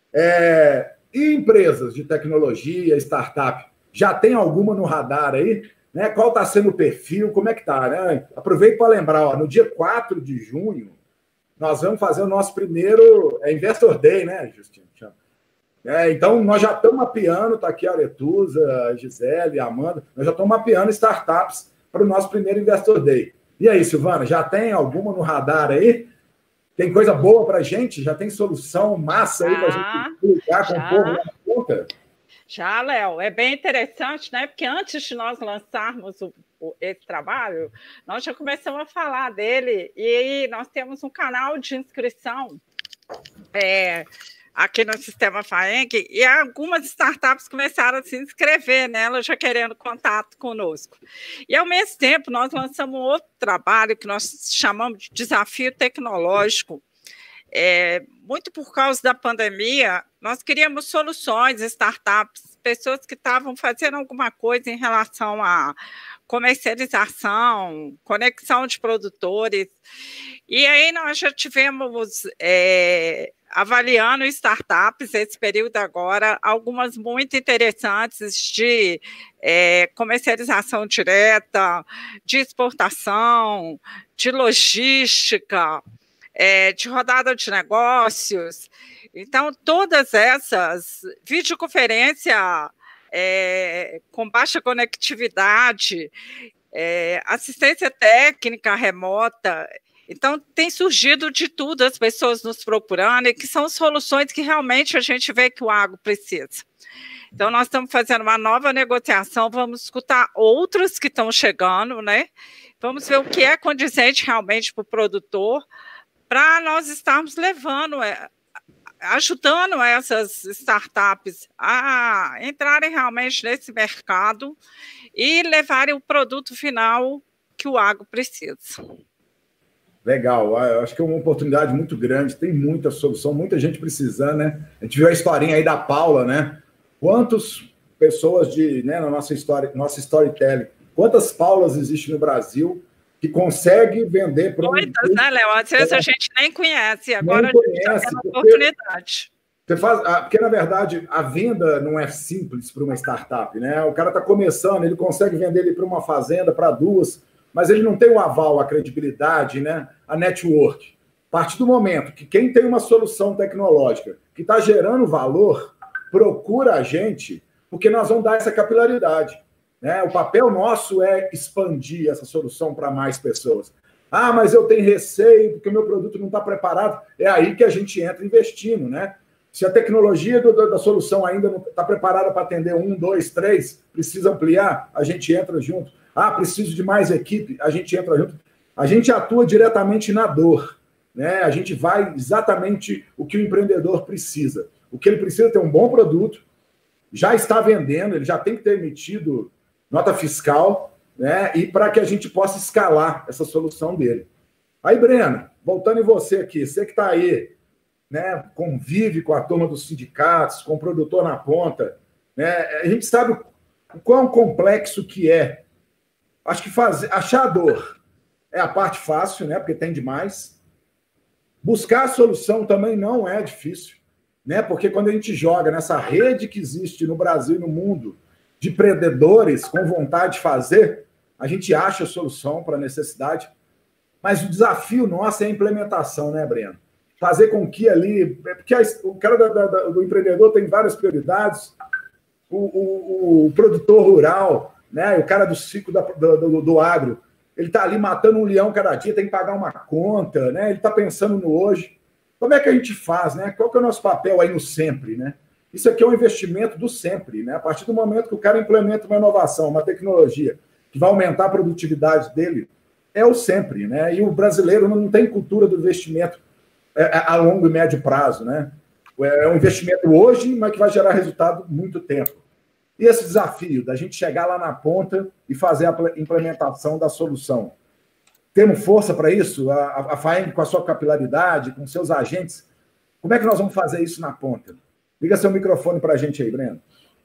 E empresas de tecnologia, startup, já tem alguma no radar aí? Né? Qual está sendo o perfil? Como é que está? Né? Aproveito para lembrar, ó, no dia 4 de junho, nós vamos fazer o nosso primeiro Investor Day, né, Justino? Então, nós já estamos mapeando, está aqui a Aretusa, a Gisele, a Amanda, nós já estamos mapeando startups para o nosso primeiro Investor Day. E aí, Silvana, já tem alguma no radar aí? Tem coisa boa para a gente? Já tem solução massa aí para a gente ligar com o povo na conta? Já, Léo, é bem interessante, né? Porque antes de nós lançarmos esse trabalho, nós já começamos a falar dele e aí nós temos um canal de inscrição aqui no Sistema FAENG, e algumas startups começaram a se inscrever nela, já querendo contato conosco. E, ao mesmo tempo, nós lançamos um outro trabalho que nós chamamos de Desafio Tecnológico. Muito por causa da pandemia, nós queríamos soluções, startups, pessoas que estavam fazendo alguma coisa em relação a comercialização, conexão de produtores. E aí nós já tivemos... avaliando startups esse período agora, algumas muito interessantes de comercialização direta, de exportação, de logística, de rodada de negócios. Então, todas essas, videoconferência com baixa conectividade, assistência técnica remota. Então, tem surgido de tudo, as pessoas nos procurando, e que são soluções que realmente a gente vê que o agro precisa. Então, nós estamos fazendo uma nova negociação, vamos escutar outros que estão chegando, né? Vamos ver o que é condizente realmente para o produtor, para nós estarmos levando, ajudando essas startups a entrarem realmente nesse mercado e levarem o produto final que o agro precisa. Legal, eu acho que é uma oportunidade muito grande, tem muita solução, muita gente precisando, né? A gente viu a historinha aí da Paula, né? Quantas pessoas na nossa história, nossa storytelling, quantas Paulas existem no Brasil que conseguem vender produtos? Muitas, né, Léo? Às vezes a gente nem conhece, agora a gente está tendo oportunidade. Porque, na verdade, a venda não é simples para uma startup, né? O cara está começando, ele consegue vender ele para uma fazenda, para duas, mas ele não tem o aval, a credibilidade, né? A network. A partir do momento que quem tem uma solução tecnológica que está gerando valor, procura a gente, porque nós vamos dar essa capilaridade. Né? O papel nosso é expandir essa solução para mais pessoas. Ah, mas eu tenho receio porque o meu produto não está preparado. É aí que a gente entra investindo, né? Se a tecnologia da solução ainda não está preparada para atender 1, 2, 3, precisa ampliar, a gente entra junto. Ah, preciso de mais equipe, a gente entra junto. A gente atua diretamente na dor, né? A gente vai exatamente o que o empreendedor precisa. O que ele precisa é ter um bom produto, já está vendendo, ele já tem que ter emitido nota fiscal, né? E para que a gente possa escalar essa solução dele. Aí, Breno, voltando em você aqui, você que está aí, né, convive com a turma dos sindicatos, com o produtor na ponta, né, a gente sabe o quão complexo que é. Acho que achar a dor é a parte fácil, né, porque tem demais. Buscar a solução também não é difícil, né, porque quando a gente joga nessa rede que existe no Brasil e no mundo de empreendedores com vontade de fazer, a gente acha a solução para a necessidade. Mas o desafio nosso é a implementação, né, Breno? Fazer com que ali... Porque o cara do empreendedor tem várias prioridades, o produtor rural, né, o cara do ciclo do agro, ele está ali matando um leão cada dia, tem que pagar uma conta, né, ele está pensando no hoje. Como é que a gente faz, né? Qual que é o nosso papel aí no sempre, né? Isso aqui é um investimento do sempre, né? A partir do momento que o cara implementa uma inovação, uma tecnologia que vai aumentar a produtividade dele, é o sempre, né? E o brasileiro não tem cultura do investimento a longo e médio prazo, né? É um investimento hoje, mas que vai gerar resultado muito tempo. E esse desafio da gente chegar lá na ponta e fazer a implementação da solução. Temos força para isso? A FAENG, com a sua capilaridade, com seus agentes, como é que nós vamos fazer isso na ponta? Liga seu microfone para a gente aí, Breno.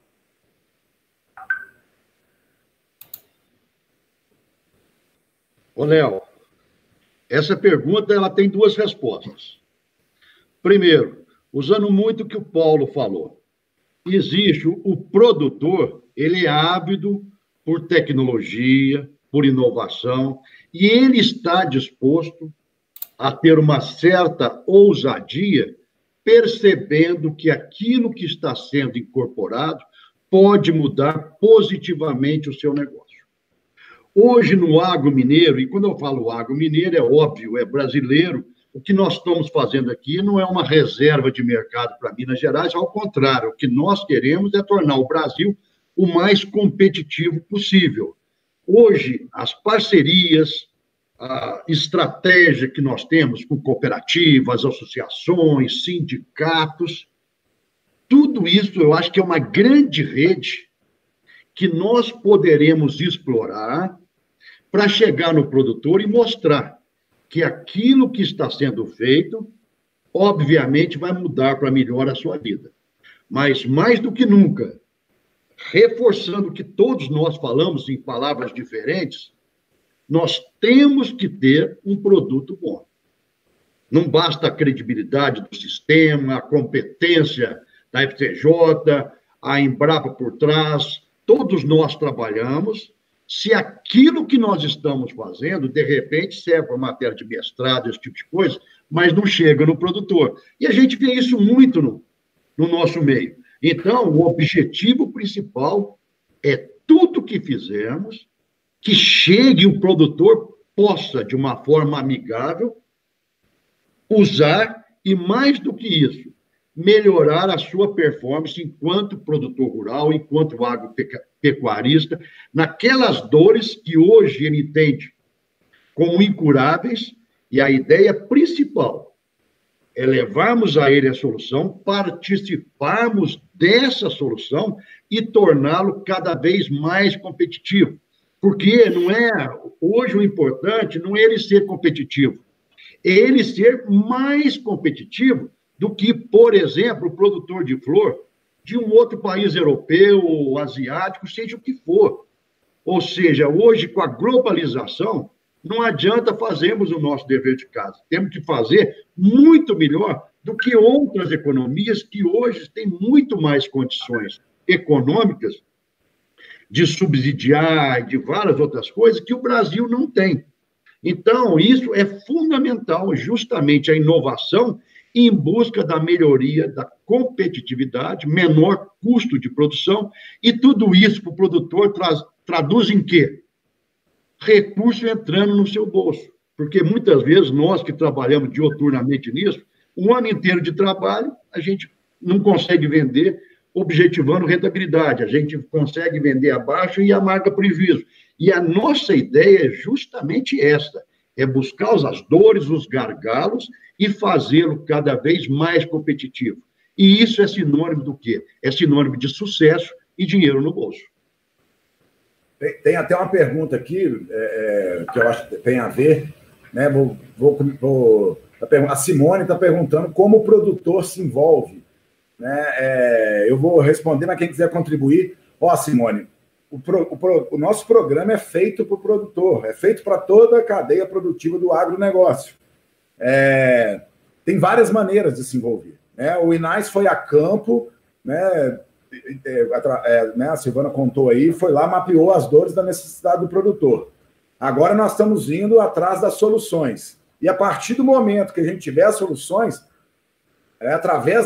Ô, Léo, essa pergunta ela tem duas respostas. Primeiro, usando muito o que o Paulo falou, existe o produtor, ele é ávido por tecnologia, por inovação, e ele está disposto a ter uma certa ousadia, percebendo que aquilo que está sendo incorporado pode mudar positivamente o seu negócio. Hoje, no agro mineiro, e quando eu falo agro mineiro, é óbvio, é brasileiro, o que nós estamos fazendo aqui não é uma reserva de mercado para Minas Gerais, ao contrário, o que nós queremos é tornar o Brasil o mais competitivo possível. Hoje, as parcerias, a estratégia que nós temos com cooperativas, associações, sindicatos, tudo isso eu acho que é uma grande rede que nós poderemos explorar para chegar no produtor e mostrar que aquilo que está sendo feito, obviamente, vai mudar para melhor a sua vida. Mas, mais do que nunca, reforçando o que todos nós falamos em palavras diferentes, nós temos que ter um produto bom. Não basta a credibilidade do sistema, a competência da FCJ, a Embrapa por trás, todos nós trabalhamos. Se aquilo que nós estamos fazendo, de repente, serve para matéria de mestrado, esse tipo de coisa, mas não chega no produtor. E a gente vê isso muito no nosso meio. Então, o objetivo principal é tudo que fizermos, que chegue o produtor, possa, de uma forma amigável, usar e, mais do que isso, melhorar a sua performance enquanto produtor rural, enquanto agropecuarista, naquelas dores que hoje ele entende como incuráveis, e a ideia principal é levarmos a ele a solução, participarmos dessa solução e torná-lo cada vez mais competitivo. Porque não é, hoje o importante não é ele ser competitivo, é ele ser mais competitivo do que, por exemplo, o produtor de flor de um outro país europeu ou asiático, seja o que for. Ou seja, hoje, com a globalização, não adianta fazermos o nosso dever de casa. Temos que fazer muito melhor do que outras economias que hoje têm muito mais condições econômicas de subsidiar, de várias outras coisas que o Brasil não tem. Então, isso é fundamental, justamente a inovação em busca da melhoria da competitividade, menor custo de produção, e tudo isso para o produtor traduz em quê? Recurso entrando no seu bolso. Porque muitas vezes nós que trabalhamos dioturnamente nisso, um ano inteiro de trabalho, a gente não consegue vender objetivando rentabilidade, a gente consegue vender abaixo e amarga prejuízo. E a nossa ideia é justamente esta, é buscar as dores, os gargalos e fazê-lo cada vez mais competitivo. E isso é sinônimo do quê? É sinônimo de sucesso e dinheiro no bolso. Tem até uma pergunta aqui, que eu acho que tem a ver, né? A Simone está perguntando como o produtor se envolve. Né? Eu vou responder, mas quem quiser contribuir... Ó, Simone, o nosso programa é feito para o produtor, é feito para toda a cadeia produtiva do agronegócio. Tem várias maneiras de se envolver. Né? O INAIS foi a campo, né? A Silvana contou aí, foi lá, mapeou as dores da necessidade do produtor. Agora nós estamos indo atrás das soluções. E a partir do momento que a gente tiver as soluções, através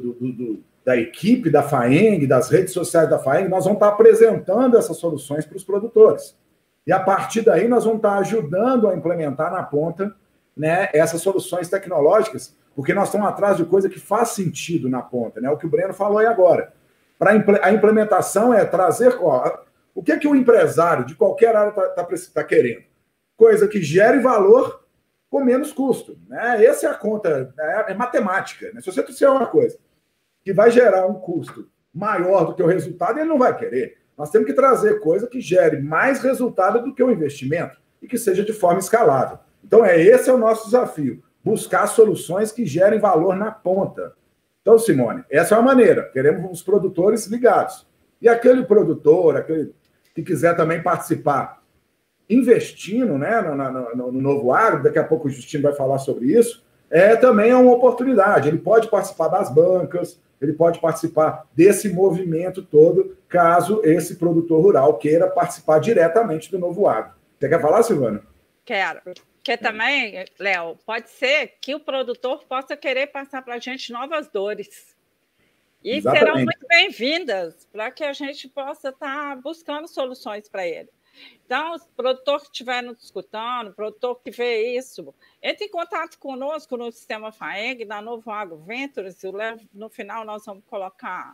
da equipe da FAENG, das redes sociais da FAENG, nós vamos estar apresentando essas soluções para os produtores. E a partir daí nós vamos estar ajudando a implementar na ponta, né, essas soluções tecnológicas, porque nós estamos atrás de coisa que faz sentido na ponta, né? O que o Breno falou aí agora. A implementação é trazer... O que o empresário de qualquer área está querendo? Coisa que gere valor com menos custo. Né? Essa é a conta, é matemática. Né? Se você fizer uma coisa que vai gerar um custo maior do que o resultado, ele não vai querer. Nós temos que trazer coisa que gere mais resultado do que o investimento e que seja de forma escalável. Então, esse é o nosso desafio, buscar soluções que gerem valor na ponta. Então, Simone, essa é a maneira. Queremos os produtores ligados. E aquele produtor, aquele que quiser também participar, investindo, né, no novo agro, daqui a pouco o Justino vai falar sobre isso, também é uma oportunidade. Ele pode participar das bancas, ele pode participar desse movimento todo, caso esse produtor rural queira participar diretamente do novo agro. Você quer falar, Silvana? Quero. Porque também, Léo, pode ser que o produtor possa querer passar para a gente novas dores. E exatamente. Serão muito bem-vindas para que a gente possa estar buscando soluções para ele. Então, o produtor que estiver nos escutando, o produtor que vê isso, entre em contato conosco no Sistema FAENG, na Novo Agro Ventures. No final, nós vamos colocar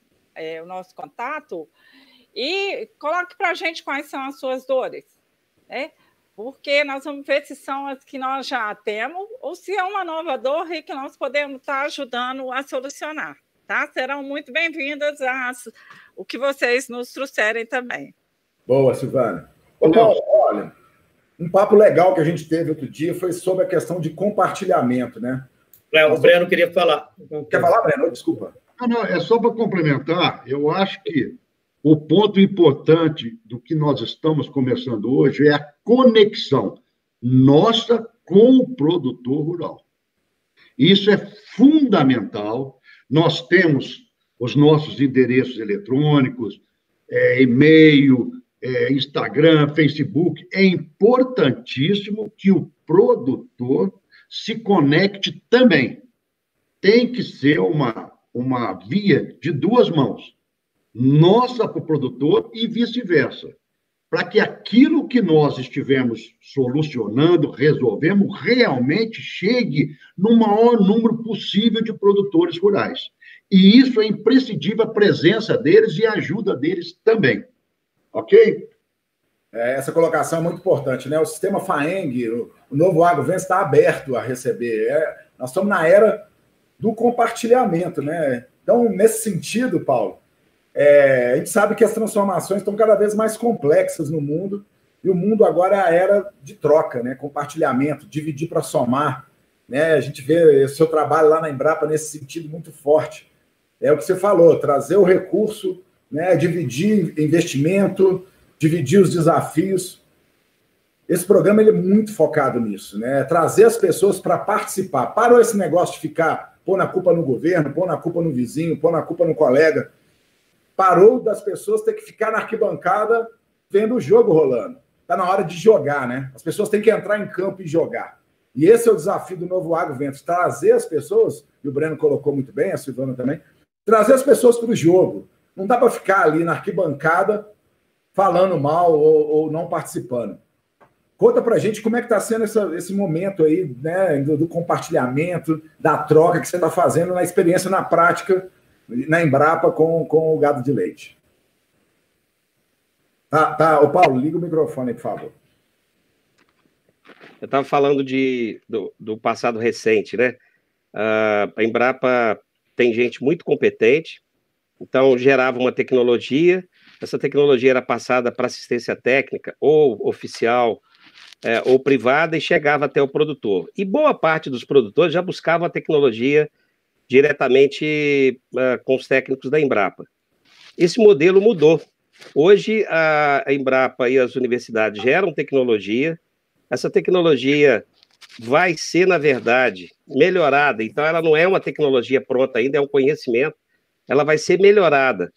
o nosso contato e coloque para a gente quais são as suas dores, né? Porque nós vamos ver se são as que nós já temos ou se é uma nova dor e que nós podemos estar ajudando a solucionar. Tá? Serão muito bem-vindas o que vocês nos trouxerem também. Boa, Silvana. Paulo, olha, um papo legal que a gente teve outro dia foi sobre a questão de compartilhamento, né? O Breno queria falar. Quer falar, Breno? Desculpa. Não, é só para complementar. Eu acho que o ponto importante do que nós estamos começando hoje é a conexão nossa com o produtor rural. Isso é fundamental. Nós temos os nossos endereços eletrônicos, e-mail, Instagram, Facebook. É importantíssimo que o produtor se conecte também. Tem que ser uma via de duas mãos. Nossa para o produtor e vice-versa. Para que aquilo que nós estivemos solucionando, resolvemos, realmente chegue no maior número possível de produtores rurais. E isso é imprescindível a presença deles e a ajuda deles também. Ok? Essa colocação é muito importante, né? O sistema FAENG, o novo AgroVenture está aberto a receber. Nós estamos na era do compartilhamento, né? Então, nesse sentido, Paulo, a gente sabe que as transformações estão cada vez mais complexas no mundo, e o mundo agora é a era de troca, né? Compartilhamento, dividir para somar. Né? A gente vê o seu trabalho lá na Embrapa nesse sentido muito forte. É o que você falou, trazer o recurso, né? Dividir investimento, dividir os desafios. Esse programa ele é muito focado nisso, né? Trazer as pessoas para participar. Parou esse negócio de ficar pôr na culpa no governo, pôr na culpa no vizinho, pôr na culpa no colega. parou das pessoas ter que ficar na arquibancada vendo o jogo rolando. Está na hora de jogar, né? As pessoas têm que entrar em campo e jogar. E esse é o desafio do Novo Agro-Ventos, trazer as pessoas, e o Breno colocou muito bem, a Silvana também, trazer as pessoas para o jogo. Não dá para ficar ali na arquibancada falando mal ou não participando. Conta para a gente como é que está sendo esse momento aí, né, do compartilhamento, da troca que você está fazendo na experiência, na prática, na Embrapa com o gado de leite. Ô Paulo, liga o microfone, por favor. Eu estava falando do passado recente, né? A Embrapa tem gente muito competente, então gerava uma tecnologia, essa tecnologia era passada para assistência técnica, ou oficial, ou privada, e chegava até o produtor. E boa parte dos produtores já buscavam a tecnologia diretamente com os técnicos da Embrapa. Esse modelo mudou. Hoje, a Embrapa e as universidades geram tecnologia, essa tecnologia vai ser, na verdade, melhorada, então ela não é uma tecnologia pronta ainda, é um conhecimento, ela vai ser melhorada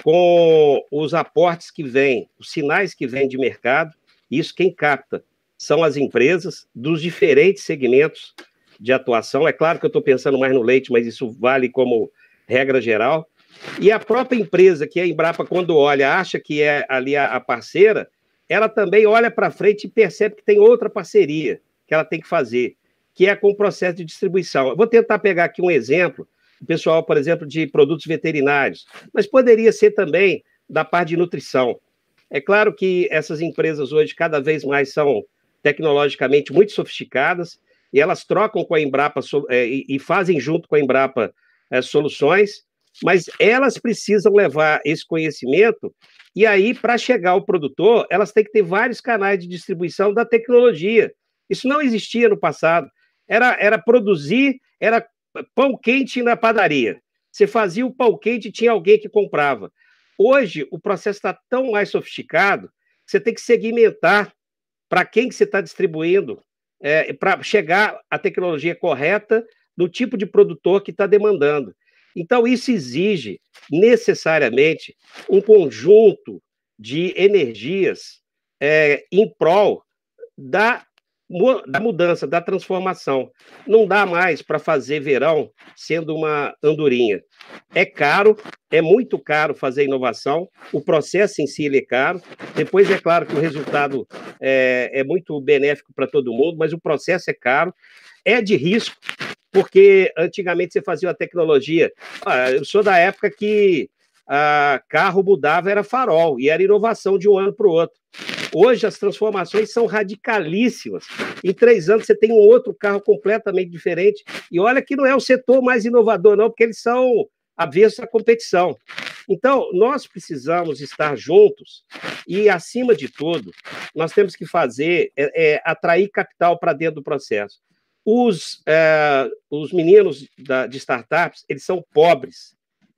com os aportes que vêm, os sinais que vêm de mercado, isso quem capta são as empresas dos diferentes segmentos de atuação, é claro que eu estou pensando mais no leite, mas isso vale como regra geral, e a própria empresa, que é a Embrapa, quando olha, acha que é ali a parceira, ela também olha para frente e percebe que tem outra parceria que ela tem que fazer, que é com o processo de distribuição. Eu vou tentar pegar aqui um exemplo, o pessoal, por exemplo, de produtos veterinários, mas poderia ser também da parte de nutrição. É claro que essas empresas hoje cada vez mais são tecnologicamente muito sofisticadas e elas trocam com a Embrapa e fazem junto com a Embrapa soluções, mas elas precisam levar esse conhecimento e aí, para chegar ao produtor, elas têm que ter vários canais de distribuição da tecnologia. Isso não existia no passado. Era produzir, era pão quente na padaria. Você fazia o pão quente e tinha alguém que comprava. Hoje, o processo está tão mais sofisticado que você tem que segmentar para quem que você está distribuindo, para chegar à tecnologia correta do tipo de produtor que está demandando. Então, isso exige necessariamente um conjunto de energias em prol da mudança, da transformação. Não dá mais para fazer verão sendo uma andorinha. É caro, é muito caro fazer inovação, o processo em si ele é caro, depois é claro que o resultado é muito benéfico para todo mundo, mas o processo é caro, é de risco, porque antigamente você fazia uma tecnologia. Eu sou da época que carro mudava, era farol, e era inovação de um ano para o outro. Hoje as transformações são radicalíssimas. Em 3 anos você tem um outro carro completamente diferente. E olha que não é o setor mais inovador, não, porque eles são avessos à competição. Então, nós precisamos estar juntos e, acima de tudo, nós temos que fazer, atrair capital para dentro do processo. Os meninos de startups, eles são pobres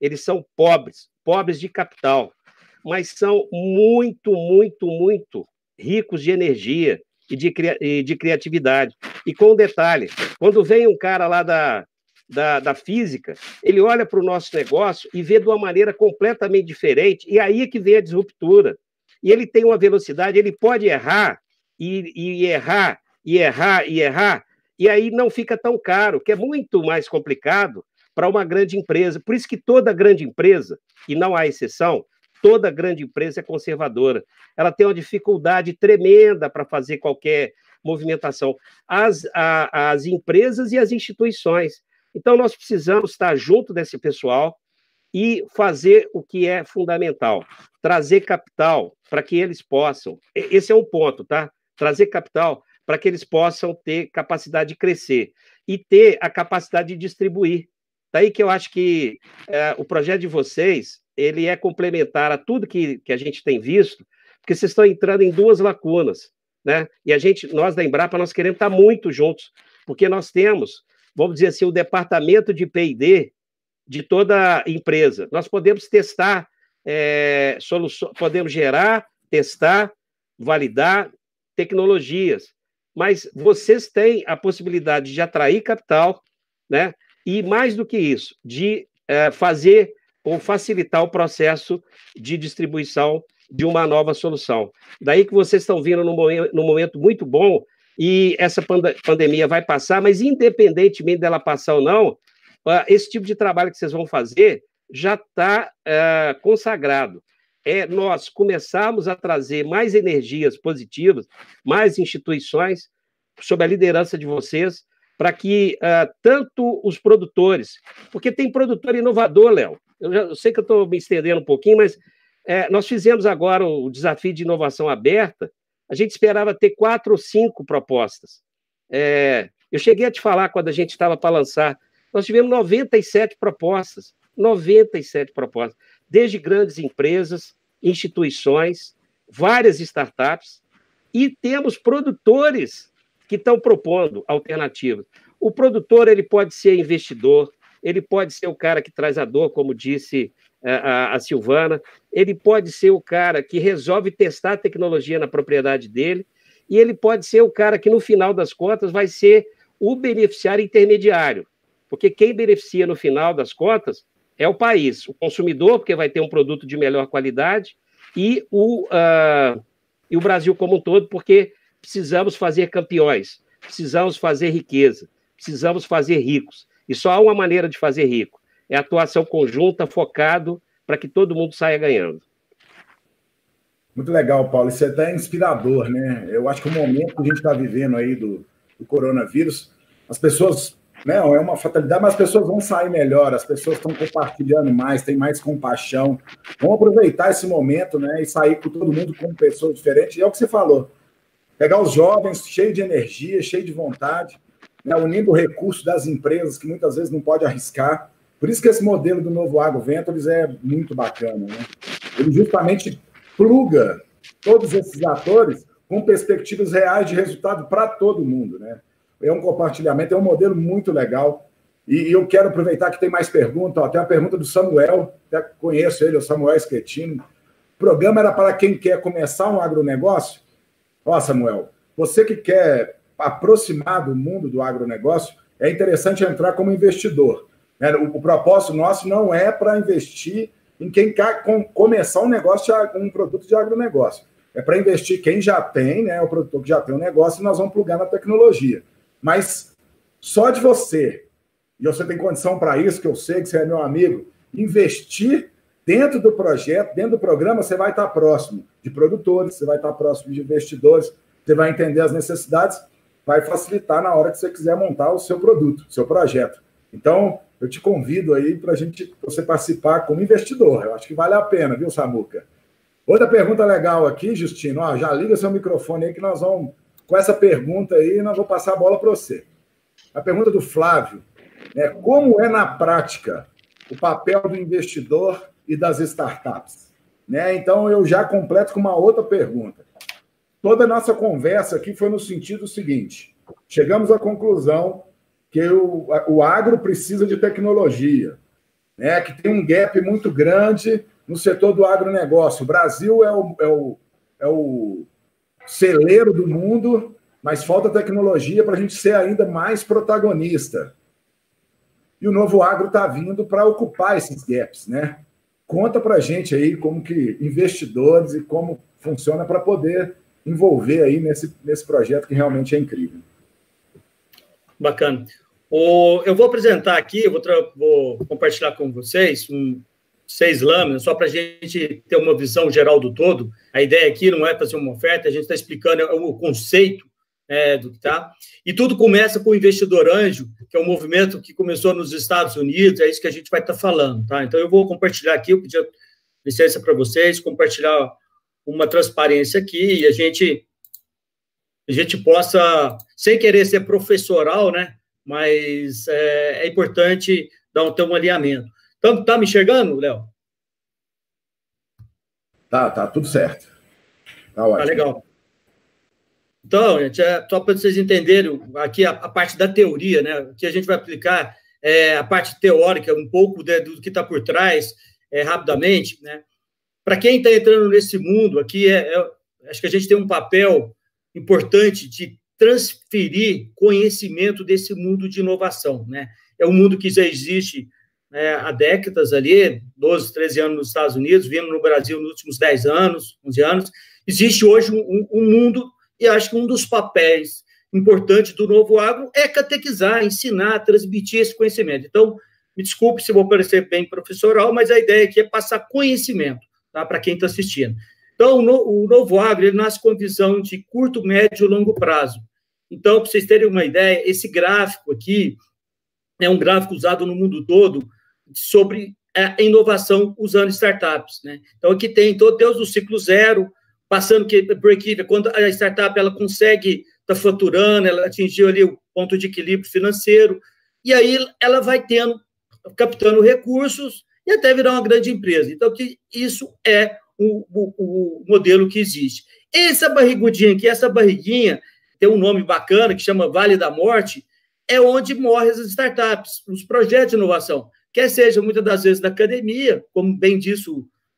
de capital, mas são muito, muito, muito ricos de energia e de criatividade. E com um detalhe, quando vem um cara lá da física, ele olha para o nosso negócio e vê de uma maneira completamente diferente, e aí é que vem a disruptura. E ele tem uma velocidade, ele pode errar, e errar, e errar, e errar, e aí não fica tão caro, que é muito mais complicado para uma grande empresa. Por isso que toda grande empresa, e não há exceção, toda grande empresa é conservadora. Ela tem uma dificuldade tremenda para fazer qualquer movimentação. As empresas e as instituições. Então, nós precisamos estar junto desse pessoal e fazer o que é fundamental. Trazer capital para que eles possam... Esse é um ponto, tá? Trazer capital para que eles possam ter capacidade de crescer e ter a capacidade de distribuir. Daí que eu acho que o projeto de vocês, ele é complementar a tudo que a gente tem visto, porque vocês estão entrando em 2 lacunas, né? E nós da Embrapa, nós queremos estar muito juntos, porque nós temos, vamos dizer assim, o departamento de P&D de toda a empresa. Nós podemos testar soluções, podemos gerar, testar, validar tecnologias, mas vocês têm a possibilidade de atrair capital, né? E mais do que isso, de fazer ou facilitar o processo de distribuição de uma nova solução. Daí que vocês estão vindo num momento muito bom, e essa pandemia vai passar, mas independentemente dela passar ou não, esse tipo de trabalho que vocês vão fazer já está consagrado. Nós começarmos a trazer mais energias positivas, mais instituições, sob a liderança de vocês, para que tanto os produtores, porque tem produtor inovador, Léo, eu sei que eu estou me estendendo um pouquinho, mas nós fizemos agora o desafio de inovação aberta, a gente esperava ter 4 ou 5 propostas. Eu cheguei a te falar quando a gente estava para lançar, nós tivemos 97 propostas, desde grandes empresas, instituições, várias startups, e temos produtores que estão propondo alternativas. O produtor, ele pode ser investidor, ele pode ser o cara que traz a dor, como disse a Silvana, ele pode ser o cara que resolve testar a tecnologia na propriedade dele, e ele pode ser o cara que, no final das contas, vai ser o beneficiário intermediário, porque quem beneficia, no final das contas, é o país, o consumidor, porque vai ter um produto de melhor qualidade, e o Brasil como um todo, porque precisamos fazer campeões, precisamos fazer riqueza, precisamos fazer ricos. E só há uma maneira de fazer rico, é a atuação conjunta, focado, para que todo mundo saia ganhando. Muito legal, Paulo. Isso é até inspirador, né? Eu acho que o momento que a gente está vivendo aí do coronavírus, as pessoas, né, é uma fatalidade, mas as pessoas vão sair melhor, as pessoas estão compartilhando mais, têm mais compaixão. Vamos aproveitar esse momento, né, e sair com todo mundo como pessoas diferentes. E é o que você falou. Pegar os jovens cheios de energia, cheios de vontade, né, unindo o recurso das empresas, que muitas vezes não pode arriscar. Por isso que esse modelo do Novo Agro Ventures é muito bacana, né? Ele justamente pluga todos esses atores com perspectivas reais de resultado para todo mundo, né? É um compartilhamento, é um modelo muito legal. E eu quero aproveitar que tem mais perguntas. Tem a pergunta do Samuel, até conheço ele, o Samuel Schettino. O programa era para quem quer começar um agronegócio. Ó, Samuel, você que quer aproximar do mundo do agronegócio, é interessante entrar como investidor. O propósito nosso não é para investir em quem quer começar um negócio, um produto de agronegócio. É para investir quem já tem, né, o produtor que já tem um negócio, e nós vamos plugar na tecnologia. Mas só de você, e você tem condição para isso, que eu sei que você é meu amigo, investir dentro do projeto, dentro do programa, você vai estar próximo de produtores, você vai estar próximo de investidores, você vai entender as necessidades, vai facilitar na hora que você quiser montar o seu produto, o seu projeto. Então, eu te convido aí para você participar como investidor. Eu acho que vale a pena, viu, Samuca? Outra pergunta legal aqui, Justino. Ó, já liga seu microfone aí que nós vamos, com essa pergunta aí, nós vamos passar a bola para você. A pergunta do Flávio, né? Como é na prática o papel do investidor e das startups? Né? Então, eu já completo com uma outra pergunta. Toda a nossa conversa aqui foi no sentido seguinte. Chegamos à conclusão que o agro precisa de tecnologia, né? Que tem um gap muito grande no setor do agronegócio. O Brasil é o celeiro do mundo, mas falta tecnologia para a gente ser ainda mais protagonista. E o Novo Agro está vindo para ocupar esses gaps, né? Conta para a gente aí como que investidores e como funciona para poder envolver aí nesse projeto que realmente é incrível. Bacana. Eu vou apresentar aqui, eu vou compartilhar com vocês 6 lâminas, só para a gente ter uma visão geral do todo. A ideia aqui não é fazer uma oferta, a gente está explicando o conceito do que está. E tudo começa com o Investidor Anjo, que é um movimento que começou nos Estados Unidos, é isso que a gente vai estar falando, tá? Então, eu vou compartilhar aqui, eu pedi licença para vocês, compartilhar uma transparência aqui e a gente possa, sem querer ser professoral, né? Mas é importante ter um alinhamento. Então, tá me enxergando, Léo? Tá tudo certo. Tá ótimo. Tá legal. Então, gente, só para vocês entenderem, aqui a parte da teoria, né? Que a gente vai aplicar a parte teórica, um pouco do que está por trás, rapidamente, né? Para quem está entrando nesse mundo aqui, acho que a gente tem um papel importante de transferir conhecimento desse mundo de inovação, né? É um mundo que já existe há décadas ali, 12, 13 anos nos Estados Unidos, vindo no Brasil nos últimos 10 anos, 11 anos. Existe hoje um mundo, e acho que um dos papéis importantes do Novo Agro é catequizar, ensinar, transmitir esse conhecimento. Então, me desculpe se vou parecer bem professoral, mas a ideia aqui é passar conhecimento, tá, para quem está assistindo. Então, o Novo Agro, ele nasce com visão de curto, médio e longo prazo. Então, para vocês terem uma ideia, esse gráfico aqui é um gráfico usado no mundo todo sobre a inovação usando startups, né? Então, aqui tem todos o ciclo zero, passando break-even, quando a startup ela consegue estar faturando, ela atingiu ali o ponto de equilíbrio financeiro, e aí ela vai captando recursos e até virar uma grande empresa. Então, isso é o modelo que existe. Essa barrigudinha aqui, essa barriguinha, tem um nome bacana que chama Vale da Morte, é onde morrem as startups, os projetos de inovação, quer seja, muitas das vezes, da academia, como bem disse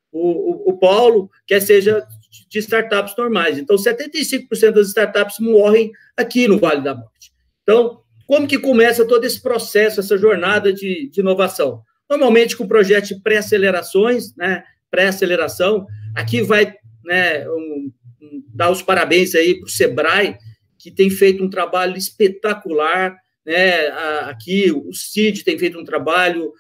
o Paulo, quer seja de startups normais. Então, 75% das startups morrem aqui no Vale da Morte. Então, como que começa todo esse processo, essa jornada de inovação? Normalmente com projetos de pré-acelerações, né? Pré-aceleração. Aqui vai, né, dar os parabéns aí para o Sebrae, que tem feito um trabalho espetacular, né? Aqui o CID tem feito um trabalho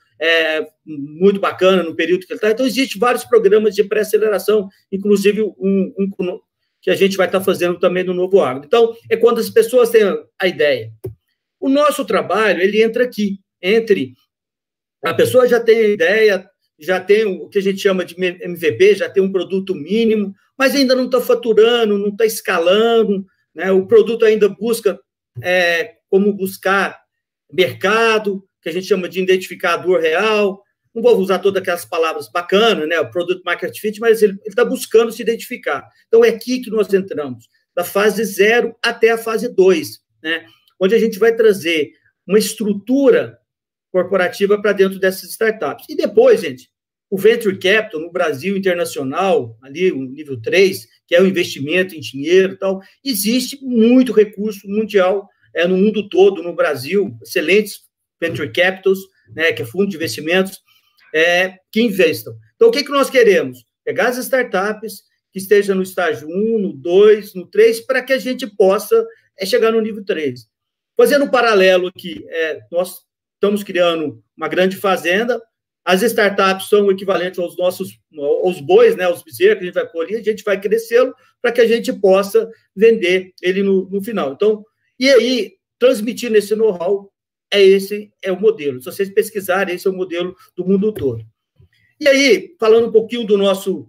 muito bacana no período que ele está. Então, existem vários programas de pré-aceleração, inclusive um que a gente vai estar fazendo também no Novo Agro. Então, é quando as pessoas têm a ideia. O nosso trabalho, ele entra aqui, entre a pessoa já tem a ideia, já tem o que a gente chama de MVP, já tem um produto mínimo, mas ainda não está faturando, não está escalando, né? O produto ainda busca como buscar mercado, que a gente chama de identificador real. Não vou usar todas aquelas palavras bacanas, né? O Product Market Fit, mas ele está buscando se identificar. Então, é aqui que nós entramos, da fase 0 até a fase 2, né? Onde a gente vai trazer uma estrutura corporativa para dentro dessas startups. E depois, gente, o Venture Capital no Brasil internacional, ali o nível 3, que é o investimento em dinheiro e tal, existe muito recurso mundial no mundo todo, no Brasil, excelentes Venture Capitals, né, que é fundo de investimentos, que investam. Então, o que nós queremos? Pegar as startups que estejam no estágio 1, no 2, no 3, para que a gente possa chegar no nível 3. Fazendo um paralelo aqui, nós estamos criando uma grande fazenda, as startups são equivalentes aos bois, né, aos bezerros que a gente vai pôr ali, a gente vai crescê-lo para que a gente possa vender ele no final. Então, e aí, transmitindo esse know-how, esse é o modelo. Se vocês pesquisarem, esse é o modelo do mundo todo. E aí, falando um pouquinho do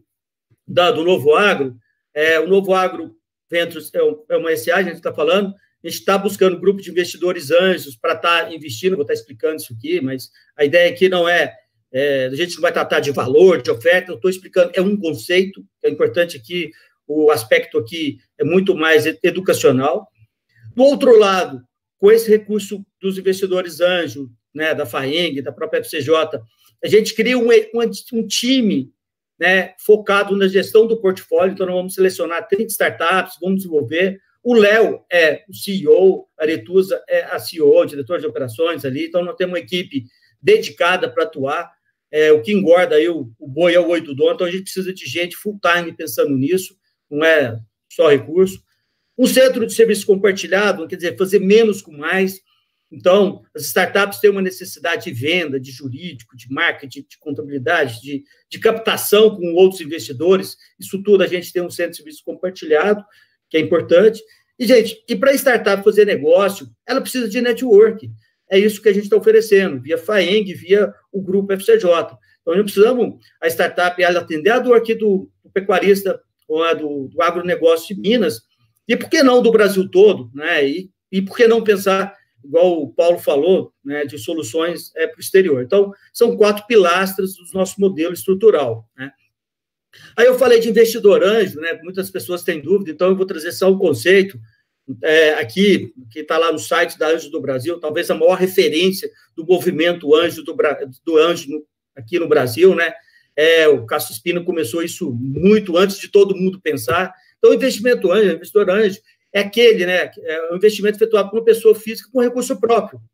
Novo Agro, o Novo Agro Ventures é uma SA, a gente está falando, a gente está buscando grupo de investidores anjos para estar investindo, vou estar explicando isso aqui, mas a ideia aqui não a gente não vai tratar de valor, de oferta, eu estou explicando, é um conceito, é importante aqui, o aspecto aqui é muito mais educacional. Do outro lado, com esse recurso dos investidores anjos, né, da FAENG, da própria FCJ, a gente cria um time, né, focado na gestão do portfólio, então nós vamos selecionar 30 startups, vamos desenvolver. O Léo é o CEO, a Aretusa é a CEO, diretor de operações ali, então nós temos uma equipe dedicada para atuar. O que engorda aí, o boi é o oi do dono, então a gente precisa de gente full-time pensando nisso, não é só recurso. Um centro de serviço compartilhado, quer dizer, fazer menos com mais. Então, as startups têm uma necessidade de venda, de jurídico, de marketing, de contabilidade, de captação com outros investidores. Isso tudo a gente tem um centro de serviço compartilhado, que é importante. E, gente, para a startup fazer negócio, ela precisa de network. É isso que a gente está oferecendo, via FAENG, via o grupo FCJ. Então, nós precisamos, a startup, ela atender a dor aqui do pecuarista, ou a do agronegócio de Minas, e por que não do Brasil todo, né? E por que não pensar, igual o Paulo falou, né, de soluções para o exterior. Então, são 4 pilastras do nosso modelo estrutural, né? Aí eu falei de investidor anjo, né? Muitas pessoas têm dúvida, então eu vou trazer só um conceito aqui, que está lá no site da Anjo do Brasil, talvez a maior referência do movimento anjo do anjo aqui no Brasil, né? O Cássio Spina começou isso muito antes de todo mundo pensar. Então, o investimento anjo, investidor anjo, é aquele, né? É um investimento efetuado por uma pessoa física com recurso próprio.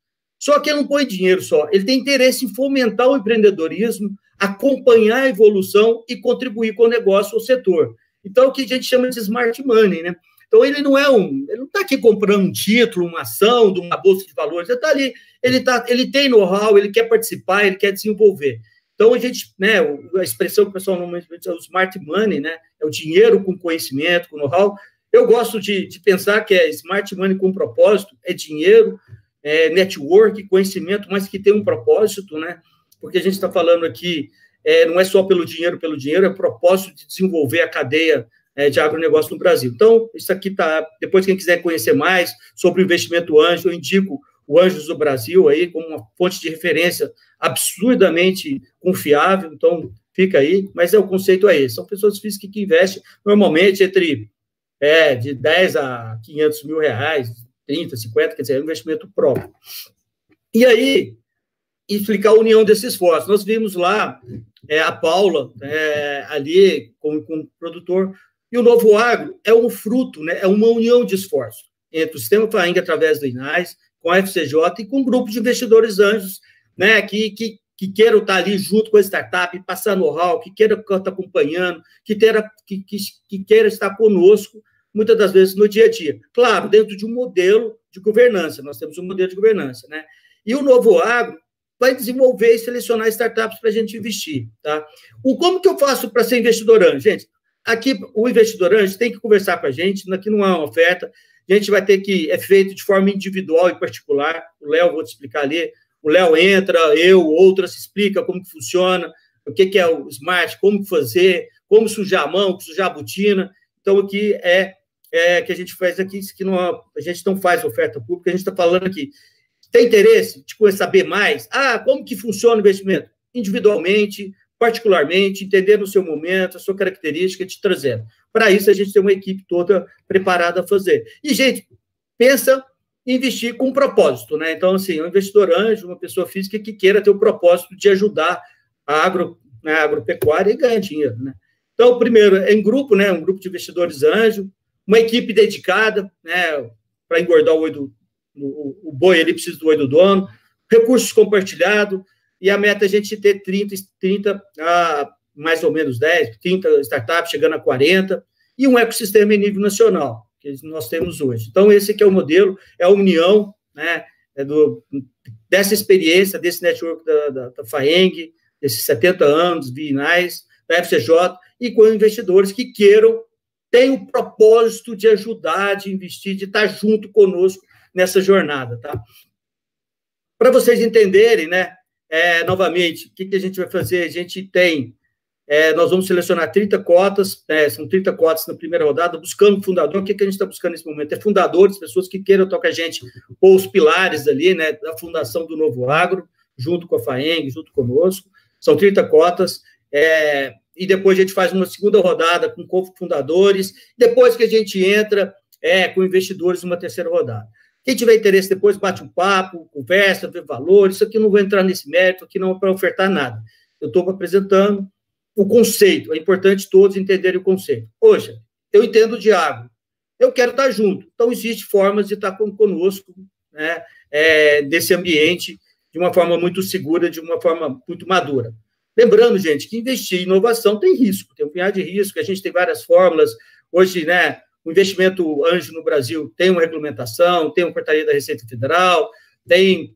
Só que ele não põe dinheiro só, ele tem interesse em fomentar o empreendedorismo, acompanhar a evolução e contribuir com o negócio ou setor. Então, o que a gente chama de smart money, né? Então, ele não está aqui comprando um título, uma ação de uma bolsa de valores, ele está ali, ele tem know-how, ele quer participar, ele quer desenvolver. Então, a gente, né, a expressão que o pessoal normalmente diz é o smart money, né? É o dinheiro com conhecimento, com know-how. Eu gosto de pensar que é smart money com propósito, é dinheiro, é network, conhecimento, mas que tem um propósito, né? Porque a gente está falando aqui, não é só pelo dinheiro, é o propósito de desenvolver a cadeia de agronegócio no Brasil. Então, isso aqui está... Depois, quem quiser conhecer mais sobre o investimento anjo, eu indico o Anjos do Brasil aí como uma fonte de referência absurdamente confiável, então fica aí, mas o conceito é esse, são pessoas físicas que investem normalmente entre de 10 a 500 mil reais, 30, 50, quer dizer, é um investimento próprio. E aí, explicar a união desses esforços. Nós vimos lá a Paula ali como produtor, e o Novo Agro é um fruto, né, é uma união de esforços entre o Sistema Faeng, através do INAS, com a FCJ e com um grupo de investidores anjos, né, que queiram estar ali junto com a startup, passar know-how, que queiram estar acompanhando, que queira estar conosco, muitas das vezes no dia a dia. Claro, dentro de um modelo de governança, nós temos um modelo de governança, né? E o Novo Agro vai desenvolver e selecionar startups para a gente investir, tá? Como que eu faço para ser investidor anjo? Gente, aqui o investidor anjo tem que conversar com a gente, aqui não é uma oferta, a gente vai ter que, é feito de forma individual e particular, o Léo, vou te explicar ali, o Léo entra, outras, explica como que funciona, o que é o Smart, como fazer, como sujar a mão, sujar a botina. Então, aqui que a gente faz aqui, que não, a gente não faz oferta pública, a gente está falando aqui, tem interesse de saber mais? Como que funciona o investimento? Individualmente, particularmente, entender no seu momento, a sua característica, te trazendo. Para isso, a gente tem uma equipe toda preparada a fazer. E, gente, pensa em investir com propósito, né? Então, assim, um investidor anjo, uma pessoa física que queira ter o propósito de ajudar a agropecuária e ganhar dinheiro, né? Então, primeiro, é em grupo, né? Um grupo de investidores anjo, uma equipe dedicada, né? Para engordar o boi, ele precisa do oi do dono, recursos compartilhados, e a meta é a gente ter 30 a mais ou menos 10, 30 startups, chegando a 40, e um ecossistema em nível nacional, que nós temos hoje. Então, esse aqui é o modelo, é a união, né, dessa experiência, desse network da Faeng, desses 70 anos, bienais, da FCJ, e com investidores que têm o propósito de ajudar, de investir, de estar junto conosco nessa jornada, tá? Para vocês entenderem, né, novamente, o que a gente vai fazer? A gente nós vamos selecionar 30 cotas, são 30 cotas na primeira rodada, buscando fundador. O que a gente está buscando nesse momento? É fundadores, pessoas que queiram estar com a gente, ou os pilares ali, né, da fundação do Novo Agro, junto com a Faeng, junto conosco. São 30 cotas, e depois a gente faz uma segunda rodada com cofundadores, depois que a gente entra com investidores numa terceira rodada. Quem tiver interesse depois, bate um papo, conversa, vê valor. Isso aqui não vou entrar nesse mérito, aqui não é para ofertar nada. Eu estou apresentando o conceito. É importante todos entenderem o conceito. Poxa, eu entendo de agro, eu quero estar junto. Então, existem formas de estar conosco, né, desse ambiente, de uma forma muito segura, de uma forma muito madura. Lembrando, gente, que investir em inovação tem risco, tem um punhado de risco, a gente tem várias fórmulas. Hoje, né, o investimento anjo no Brasil tem uma regulamentação, tem uma portaria da Receita Federal, tem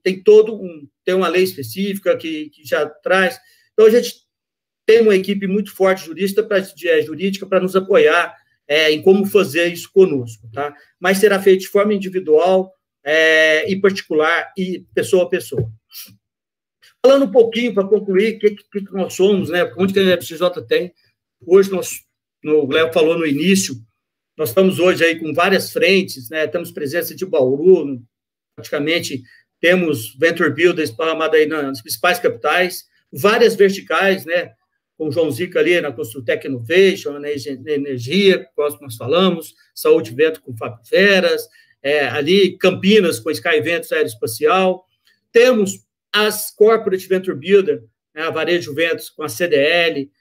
uma lei específica que já traz. Então, a gente tem uma equipe muito forte jurídica para nos apoiar em como fazer isso conosco, tá? Mas será feito de forma individual e particular e pessoa a pessoa. Falando um pouquinho, para concluir, o que nós somos, né? Onde que a FCJ tem? Hoje, o Léo falou no início, nós estamos hoje aí com várias frentes, né? Temos presença de Bauru, praticamente temos Venture Builders esparramado aí nas principais capitais, várias verticais, né? Com o João Zica ali na Construtec Innovation, na energia, como nós falamos, Saúde e Vento com o Fábio Feras, ali Campinas com Sky Ventos Aeroespacial, temos as Corporate Venture Builder, né? A Varejo Ventos com a CDL,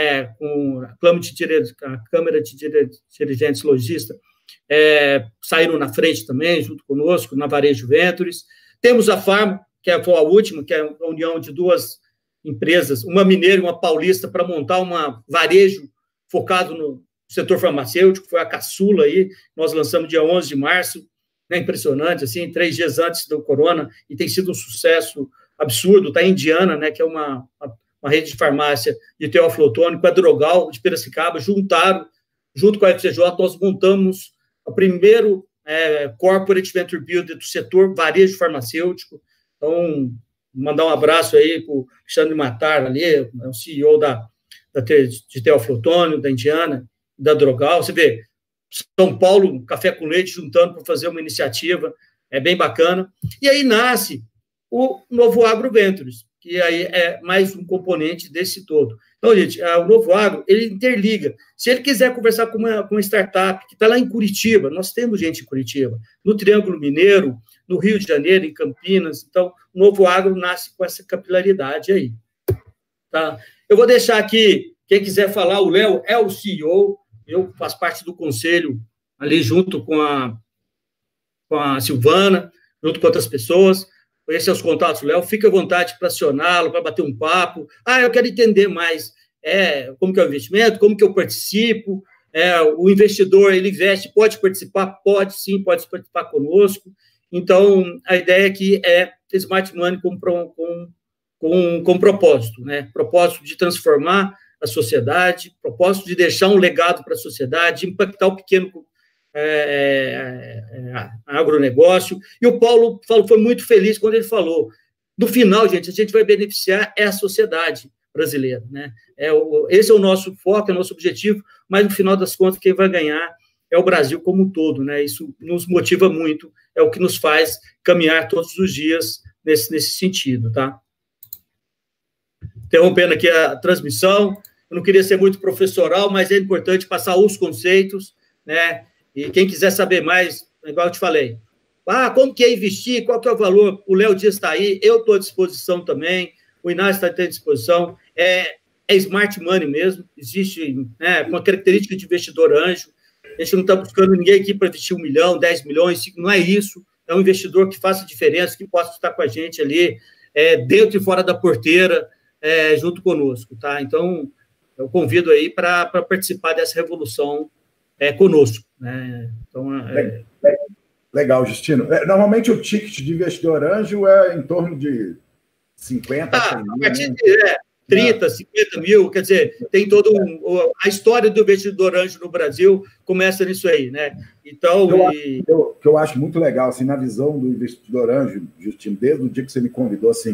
com a Câmara de Dirigentes Logista, saíram na frente também, junto conosco, na Varejo Ventures. Temos a Farm, que foi a última, que é a união de duas empresas, uma mineira e uma paulista, para montar uma varejo focado no setor farmacêutico, foi a caçula aí, nós lançamos dia 11 de março, né, impressionante, assim, 3 dias antes do corona, e tem sido um sucesso absurdo, está em Indiana, né, que é uma rede de farmácia de teoflotônico, a Drogal, de Piracicaba, juntaram, junto com a FCJ, nós montamos o primeiro Corporate Venture Builder do setor varejo farmacêutico. Então, mandar um abraço aí para o Alexandre Matar, ali, o CEO de teoflotônico, da Indiana, da Drogal. Você vê, São Paulo, Café com Leite, juntando para fazer uma iniciativa, é bem bacana. E aí nasce o Novo Agro Ventures, que aí é mais um componente desse todo. Então, gente, o Novo Agro, ele interliga. Se ele quiser conversar com uma startup que está lá em Curitiba, nós temos gente em Curitiba, no Triângulo Mineiro, no Rio de Janeiro, em Campinas. Então, o Novo Agro nasce com essa capilaridade aí. Tá? Eu vou deixar aqui, quem quiser falar, o Léo é o CEO, eu faço parte do conselho ali junto com a Silvana, junto com outras pessoas. Esses são os contatos, Léo. Fique à vontade para acioná-lo, para bater um papo. Eu quero entender mais como que é o investimento, como que eu participo. O investidor, ele investe, pode participar? Pode sim, pode participar conosco. Então, a ideia aqui é Smart Money com propósito, né? Propósito de transformar a sociedade, propósito de deixar um legado para a sociedade, impactar o pequeno agronegócio. E o Paulo foi muito feliz quando ele falou, no final, gente, a gente vai beneficiar a sociedade brasileira, né? Esse é o nosso foco, é o nosso objetivo, mas no final das contas, quem vai ganhar é o Brasil como um todo, né? Isso nos motiva muito, é o que nos faz caminhar todos os dias nesse sentido, tá? Interrompendo aqui a transmissão, eu não queria ser muito professoral, mas é importante passar os conceitos, né? E quem quiser saber mais, igual eu te falei, como que é investir, qual que é o valor, o Léo Dias está aí, eu estou à disposição também, o Inácio está à disposição, é Smart Money mesmo, existe, né, uma característica de investidor anjo, a gente não está buscando ninguém aqui para investir 1 milhão, 10 milhões, não é isso, é um investidor que faça diferença, que possa estar com a gente ali, dentro e fora da porteira, junto conosco, tá? Então, eu convido aí para participar dessa revolução conosco, né? Então, Legal, Justino. Normalmente o ticket de investidor anjo é em torno de 50, 100 mil. A partir de 30, 50 mil, quer dizer, tem toda a história do investidor anjo no Brasil começa nisso aí, né? Então, o que eu acho muito legal, assim, na visão do investidor anjo, Justino, desde o dia que você me convidou, assim,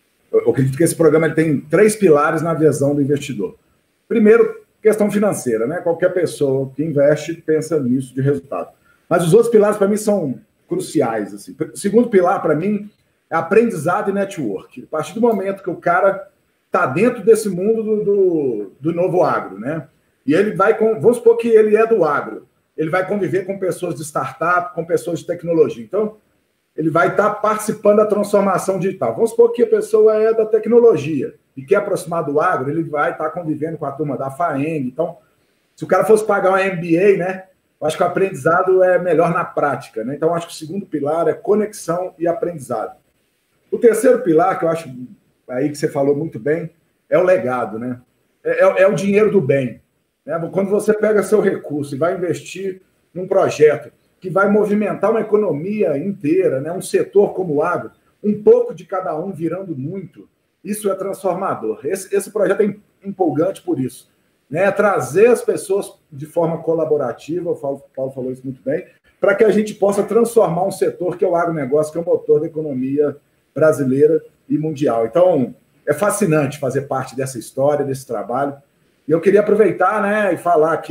eu acredito que esse programa ele tem 3 pilares na visão do investidor. Primeiro, questão financeira, né? Qualquer pessoa que investe pensa nisso de resultado. Mas os outros pilares, para mim, são cruciais. Assim. O segundo pilar, para mim, é aprendizado e network. A partir do momento que o cara está dentro desse mundo do novo agro, né? E ele vai, vamos supor que ele é do agro, ele vai conviver com pessoas de startup, com pessoas de tecnologia. Então, ele vai estar participando da transformação digital. Vamos supor que a pessoa é da tecnologia e quer aproximar do agro, ele vai estar convivendo com a turma da FAENG. Então, se o cara fosse pagar uma MBA, né? Eu acho que o aprendizado é melhor na prática, né? Então, eu acho que o segundo pilar é conexão e aprendizado. O terceiro pilar, que eu acho aí que você falou muito bem, é o legado, né? É o dinheiro do bem. Né? Quando você pega seu recurso e vai investir num projeto que vai movimentar uma economia inteira, né? Um setor como o agro, um pouco de cada um virando muito, isso é transformador. Esse projeto é empolgante por isso. Né, trazer as pessoas de forma colaborativa, o Paulo falou isso muito bem, para que a gente possa transformar um setor que é o agronegócio, que é o motor da economia brasileira e mundial. Então, é fascinante fazer parte dessa história, desse trabalho. E eu queria aproveitar, né, e falar aqui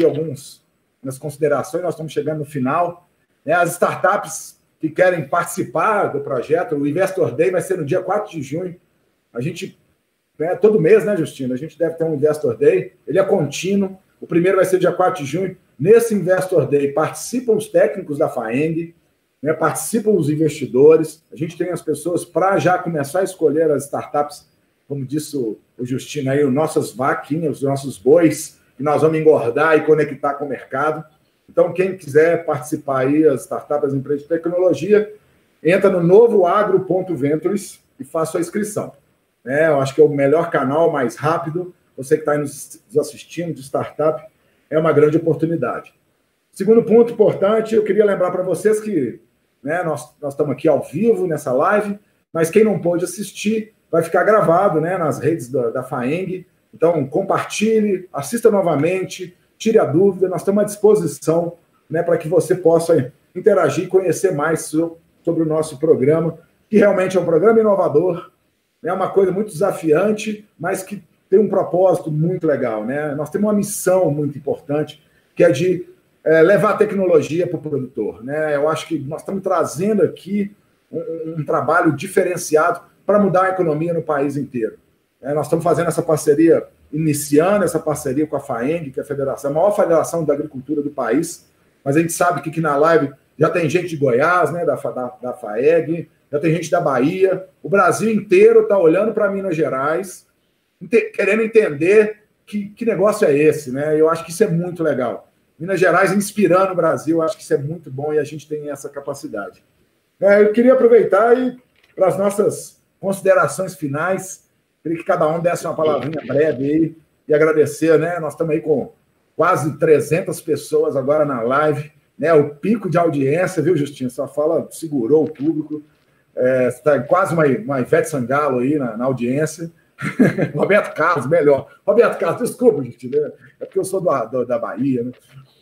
nas considerações, nós estamos chegando no final. Né, as startups que querem participar do projeto, o Investor Day vai ser no dia 4 de junho. A gente... todo mês, né, Justino? A gente deve ter um Investor Day. Ele é contínuo. O primeiro vai ser dia 4 de junho. Nesse Investor Day participam os técnicos da FAENG, né, participam os investidores. A gente tem as pessoas para já começar a escolher as startups, como disse o Justino aí, as nossas vaquinhas, os nossos bois, que nós vamos engordar e conectar com o mercado. Então, quem quiser participar aí, as startups, as empresas de tecnologia, entra no novoagro.ventures, e faça a inscrição. Né? Eu acho que é o melhor canal, mais rápido. Você que está aí nos assistindo de startup, é uma grande oportunidade. Segundo ponto importante, eu queria lembrar para vocês que, né, nós estamos aqui ao vivo nessa live, mas quem não pôde assistir vai ficar gravado, né, nas redes da FAENG. Então, compartilhe, assista novamente, tire a dúvida, nós estamos à disposição, né, para que você possa interagir e conhecer mais sobre o nosso programa, que realmente é um programa inovador, é uma coisa muito desafiante, mas que tem um propósito muito legal. Né? Nós temos uma missão muito importante, que é de levar a tecnologia para o produtor. Né? Eu acho que nós estamos trazendo aqui um trabalho diferenciado para mudar a economia no país inteiro. Nós estamos fazendo essa parceria, iniciando essa parceria com a FAENG, que é a maior federação da agricultura do país, mas a gente sabe que aqui na live já tem gente de Goiás, né, da FAEG, já tem gente da Bahia, o Brasil inteiro está olhando para Minas Gerais, querendo entender que negócio é esse, né? Eu acho que isso é muito legal. Minas Gerais inspirando o Brasil, eu acho que isso é muito bom e a gente tem essa capacidade. Eu queria aproveitar e para as nossas considerações finais, queria que cada um desse uma palavrinha breve aí e agradecer, né? Nós estamos aí com quase 300 pessoas agora na live, né? O pico de audiência, viu, Justinho? Sua fala segurou o público. Está quase uma Ivete Sangalo aí na audiência. Roberto Carlos, melhor. Roberto Carlos, desculpa, gente, né? É porque eu sou da Bahia, né?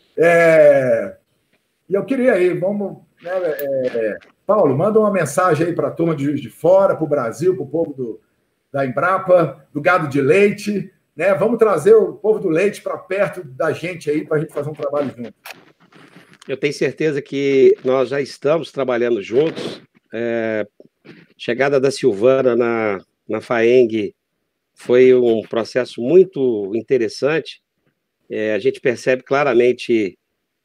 E eu queria aí, vamos... Né, Paulo, manda uma mensagem aí para a turma de Juiz de Fora, para o Brasil, para o povo da Embrapa, do gado de leite, né? Vamos trazer o povo do leite para perto da gente aí, para a gente fazer um trabalho junto. Eu tenho certeza que nós já estamos trabalhando juntos. Chegada da Silvana na FAENG foi um processo muito interessante. A gente percebe claramente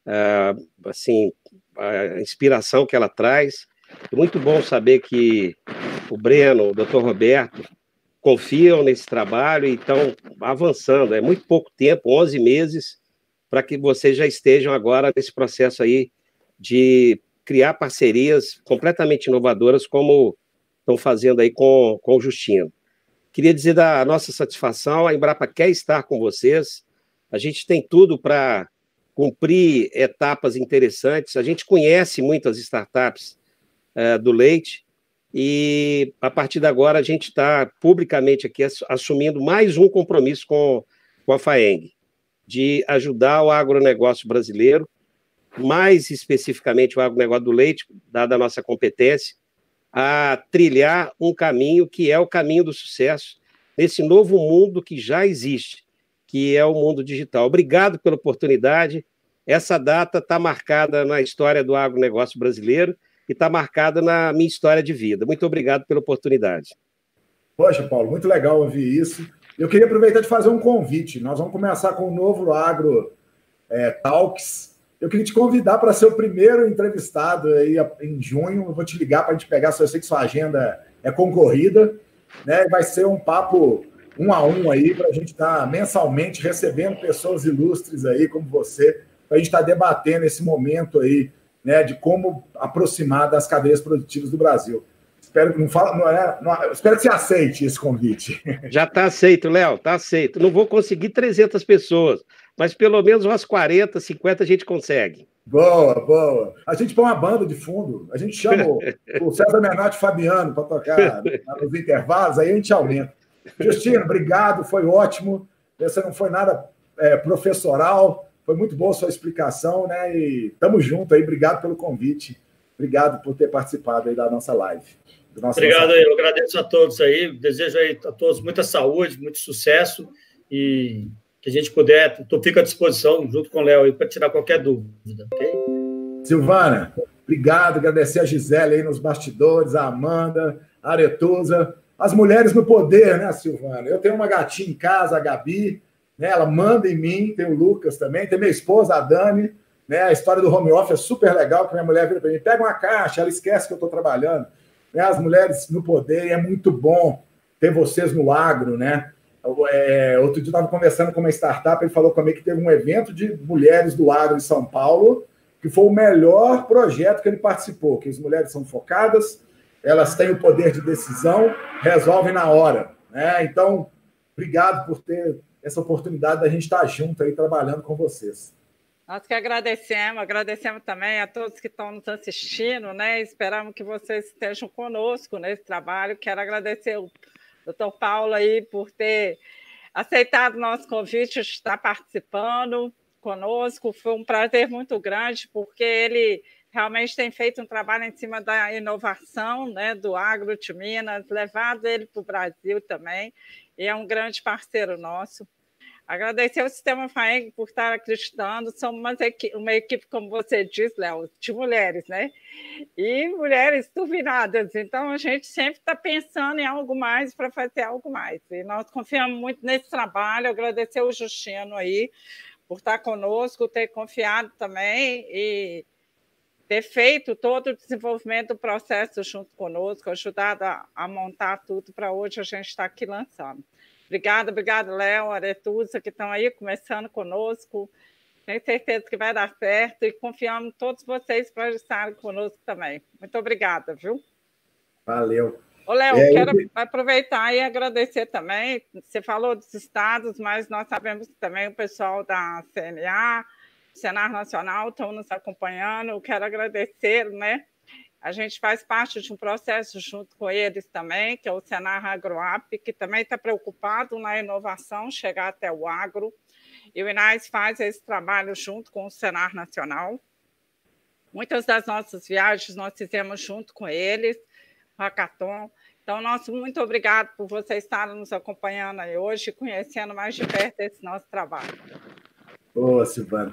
assim, a inspiração que ela traz. É muito bom saber que o Breno, o Dr. Roberto, confiam nesse trabalho e estão avançando. É muito pouco tempo, 11 meses, para que vocês já estejam agora nesse processo aí de criar parcerias completamente inovadoras, como estão fazendo aí com o Justino. Queria dizer da nossa satisfação, a Embrapa quer estar com vocês, a gente tem tudo para cumprir etapas interessantes, a gente conhece muitas startups do leite, e a partir de agora a gente está publicamente aqui assumindo mais um compromisso com a FAENG, de ajudar o agronegócio brasileiro, mais especificamente o agronegócio do leite, dada a nossa competência, a trilhar um caminho que é o caminho do sucesso nesse novo mundo que já existe, que é o mundo digital. Obrigado pela oportunidade. Essa data está marcada na história do agronegócio brasileiro e está marcada na minha história de vida. Muito obrigado pela oportunidade. Poxa, Paulo, muito legal ouvir isso. Eu queria aproveitar de fazer um convite. Nós vamos começar com o novo Agro Talks. Eu queria te convidar para ser o primeiro entrevistado aí em junho. Eu vou te ligar para a gente pegar, se eu sei que sua agenda é concorrida, né? Vai ser um papo 1 a 1 aí, para a gente estar mensalmente recebendo pessoas ilustres aí, como você, para a gente estar debatendo esse momento aí, né, de como aproximar das cadeias produtivas do Brasil. Espero que espero que você aceite esse convite. Já está aceito, Léo, está aceito. Não vou conseguir 300 pessoas, mas pelo menos umas 40, 50 a gente consegue. Boa, boa. A gente põe uma banda de fundo, a gente chama o César Menotti e Fabiano para tocar nos intervalos, aí a gente aumenta. Justino, obrigado, foi ótimo. Essa não foi nada professoral, foi muito boa a sua explicação, né? E estamos juntos aí, obrigado pelo convite, obrigado por ter participado aí da nossa live. Obrigado, eu agradeço a todos aí, desejo aí a todos muita saúde, muito sucesso e que a gente puder, eu fico à disposição junto com o Léo aí para tirar qualquer dúvida, ok? Silvana, obrigado, agradecer a Gisele aí nos bastidores, a Amanda, a Aretusa, as mulheres no poder, né, Silvana? Eu tenho uma gatinha em casa, a Gabi, né, ela manda em mim, tem o Lucas também, tem minha esposa, a Dani, né, a história do home office é super legal, que minha mulher vira para mim, pega uma caixa, ela esquece que eu estou trabalhando, né, as mulheres no poder, e é muito bom ter vocês no agro, né? Outro dia eu estava conversando com uma startup, ele falou comigo que teve um evento de mulheres do agro em São Paulo, que foi o melhor projeto que ele participou, que as mulheres são focadas, elas têm o poder de decisão, resolvem na hora, né? Então, obrigado por ter essa oportunidade da gente estar junto aí, trabalhando com vocês. Nós que agradecemos também a todos que estão nos assistindo, né? Esperamos que vocês estejam conosco nesse trabalho. Quero agradecer o doutor Paulo aí por ter aceitado o nosso convite, estar participando conosco. Foi um prazer muito grande, porque ele realmente tem feito um trabalho em cima da inovação, né, do agro de Minas, levado ele para o Brasil também, e é um grande parceiro nosso. Agradecer ao Sistema FAENG por estar acreditando. Somos uma equipe, como você disse, Léo, de mulheres, né? E mulheres turbinadas. Então, a gente sempre está pensando em algo mais para fazer algo mais. E nós confiamos muito nesse trabalho. Agradecer ao Justino aí por estar conosco, ter confiado também e ter feito todo o desenvolvimento do processo junto conosco, ajudado a montar tudo para hoje a gente estar aqui lançando. Obrigada, Léo, Aretusa, que estão aí começando conosco. Tenho certeza que vai dar certo e confiamos em todos vocês para estarem conosco também. Muito obrigada, viu? Valeu. Ô, Léo, quero aproveitar e agradecer também. Você falou dos estados, mas nós sabemos que também o pessoal da CNA, Senar Nacional, estão nos acompanhando. Eu quero agradecer, né? A gente faz parte de um processo junto com eles também, que é o Senar AgroApp, que também está preocupado na inovação, chegar até o agro. E o INAS faz esse trabalho junto com o Senar Nacional. Muitas das nossas viagens nós fizemos junto com eles, hackathon. Então, muito obrigado por vocês estarem nos acompanhando aí hoje, conhecendo mais de perto esse nosso trabalho. Ô, Silvana.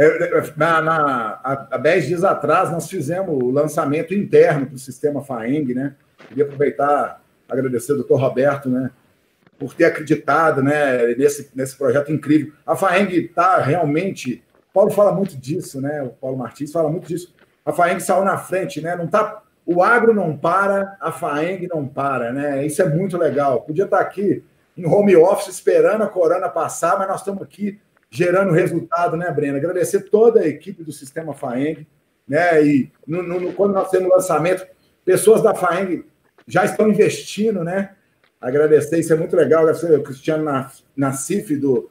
Há 10 dias atrás, nós fizemos o lançamento interno para o Sistema FAENG, né? Queria aproveitar, agradecer ao doutor Roberto, né, por ter acreditado, né, nesse projeto incrível. A FAENG está realmente... O Paulo fala muito disso, né? O Paulo Martins fala muito disso. A FAENG saiu na frente, né? Não tá, o agro não para, a FAENG não para, né? Isso é muito legal. Podia estar aqui em home office esperando a corona passar, mas nós estamos aqui gerando resultado, né, Breno? Agradecer toda a equipe do Sistema FAENG, né? E quando nós temos lançamento, pessoas da FAENG já estão investindo, né? Agradecer, isso é muito legal. Agradecer o Cristiano Nassif do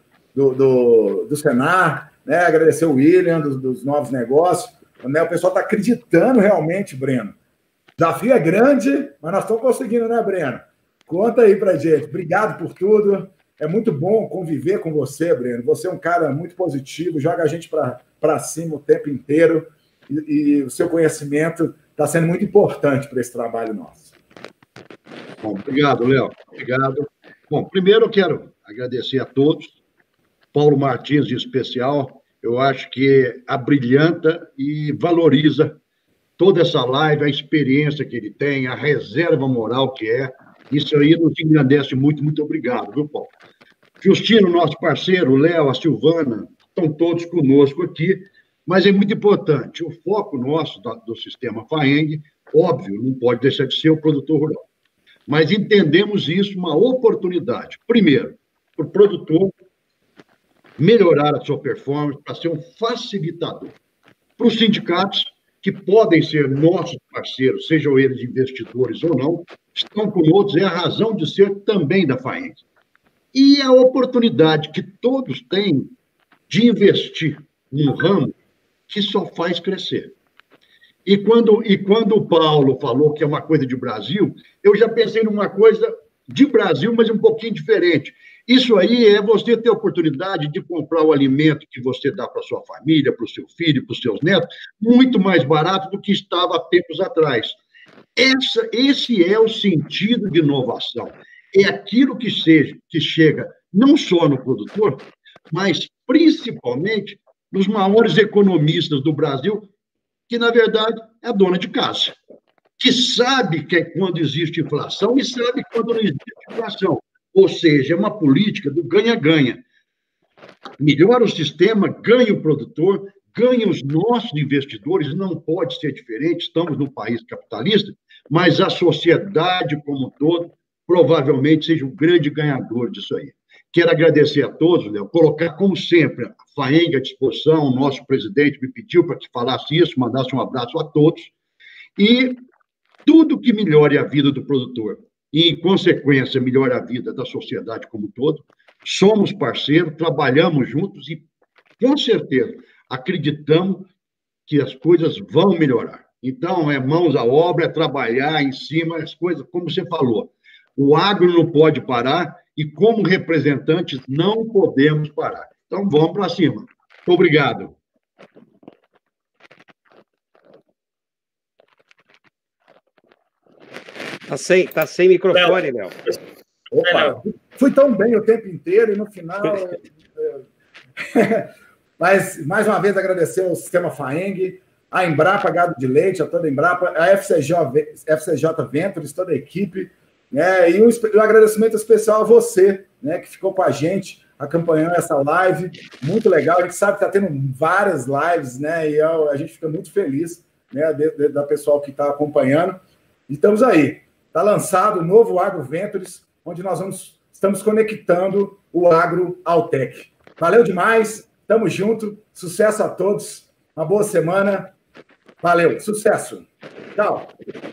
Senar, né? Agradecer o William dos novos negócios, né? O pessoal está acreditando realmente, Breno. O desafio é grande, mas nós estamos conseguindo, né, Breno? Conta aí pra gente. Obrigado por tudo. É muito bom conviver com você, Breno. Você é um cara muito positivo, joga a gente para cima o tempo inteiro e o seu conhecimento está sendo muito importante para esse trabalho nosso. Bom, obrigado, Léo. Obrigado. Bom, primeiro eu quero agradecer a todos. Paulo Martins, em especial, eu acho que abrilhanta e valoriza toda essa live, a experiência que ele tem, a reserva moral que é. Isso aí nos engrandece muito. Muito obrigado, viu, Paulo? Justino, nosso parceiro, o Léo, a Silvana, estão todos conosco aqui, mas é muito importante. O foco nosso do Sistema FAENG, óbvio, não pode deixar de ser o produtor rural. Mas entendemos isso uma oportunidade. Primeiro, para o produtor melhorar a sua performance, para ser um facilitador. Para os sindicatos, que podem ser nossos parceiros, sejam eles investidores ou não, estão conosco, é a razão de ser também da FAENG. E a oportunidade que todos têm de investir num ramo que só faz crescer. E quando o Paulo falou que é uma coisa de Brasil, eu já pensei numa coisa de Brasil, mas um pouquinho diferente. Isso aí é você ter a oportunidade de comprar o alimento que você dá para sua família, para o seu filho, para os seus netos, muito mais barato do que estava há tempos atrás. Esse é o sentido de inovação. É aquilo que chega não só no produtor, mas principalmente nos maiores economistas do Brasil, que, na verdade, é a dona de casa, que sabe que quando existe inflação e sabe quando não existe inflação. Ou seja, é uma política do ganha-ganha. Melhora o sistema, ganha o produtor, ganha os nossos investidores, não pode ser diferente, estamos num país capitalista, mas a sociedade como um todo provavelmente seja o grande ganhador disso aí. Quero agradecer a todos, Léo, colocar, como sempre, a FAENG à disposição, o nosso presidente me pediu para que falasse isso, mandasse um abraço a todos, e tudo que melhore a vida do produtor e, em consequência, melhore a vida da sociedade como um todo. Somos parceiros, trabalhamos juntos e, com certeza, acreditamos que as coisas vão melhorar. Então, é mãos à obra, é trabalhar em cima, as coisas, como você falou, o agro não pode parar e, como representantes, não podemos parar. Então, vamos para cima. Muito obrigado. Tá sem microfone, Léo. Opa, fui tão bem o tempo inteiro e no final... Mas, mais uma vez, agradecer ao Sistema FAENG, a Embrapa Gado de Leite, a toda a Embrapa, a FCJ Ventures, toda a equipe, né? E um agradecimento especial a você, né, que ficou com a gente, acompanhando essa live, muito legal. A gente sabe que está tendo várias lives, né? E a gente fica muito feliz, né, da pessoal que está acompanhando. E estamos aí. Está lançado o novo Agro Ventures, onde nós estamos conectando o agro ao tech. Valeu demais, tamo junto, sucesso a todos, uma boa semana, valeu, sucesso, tchau.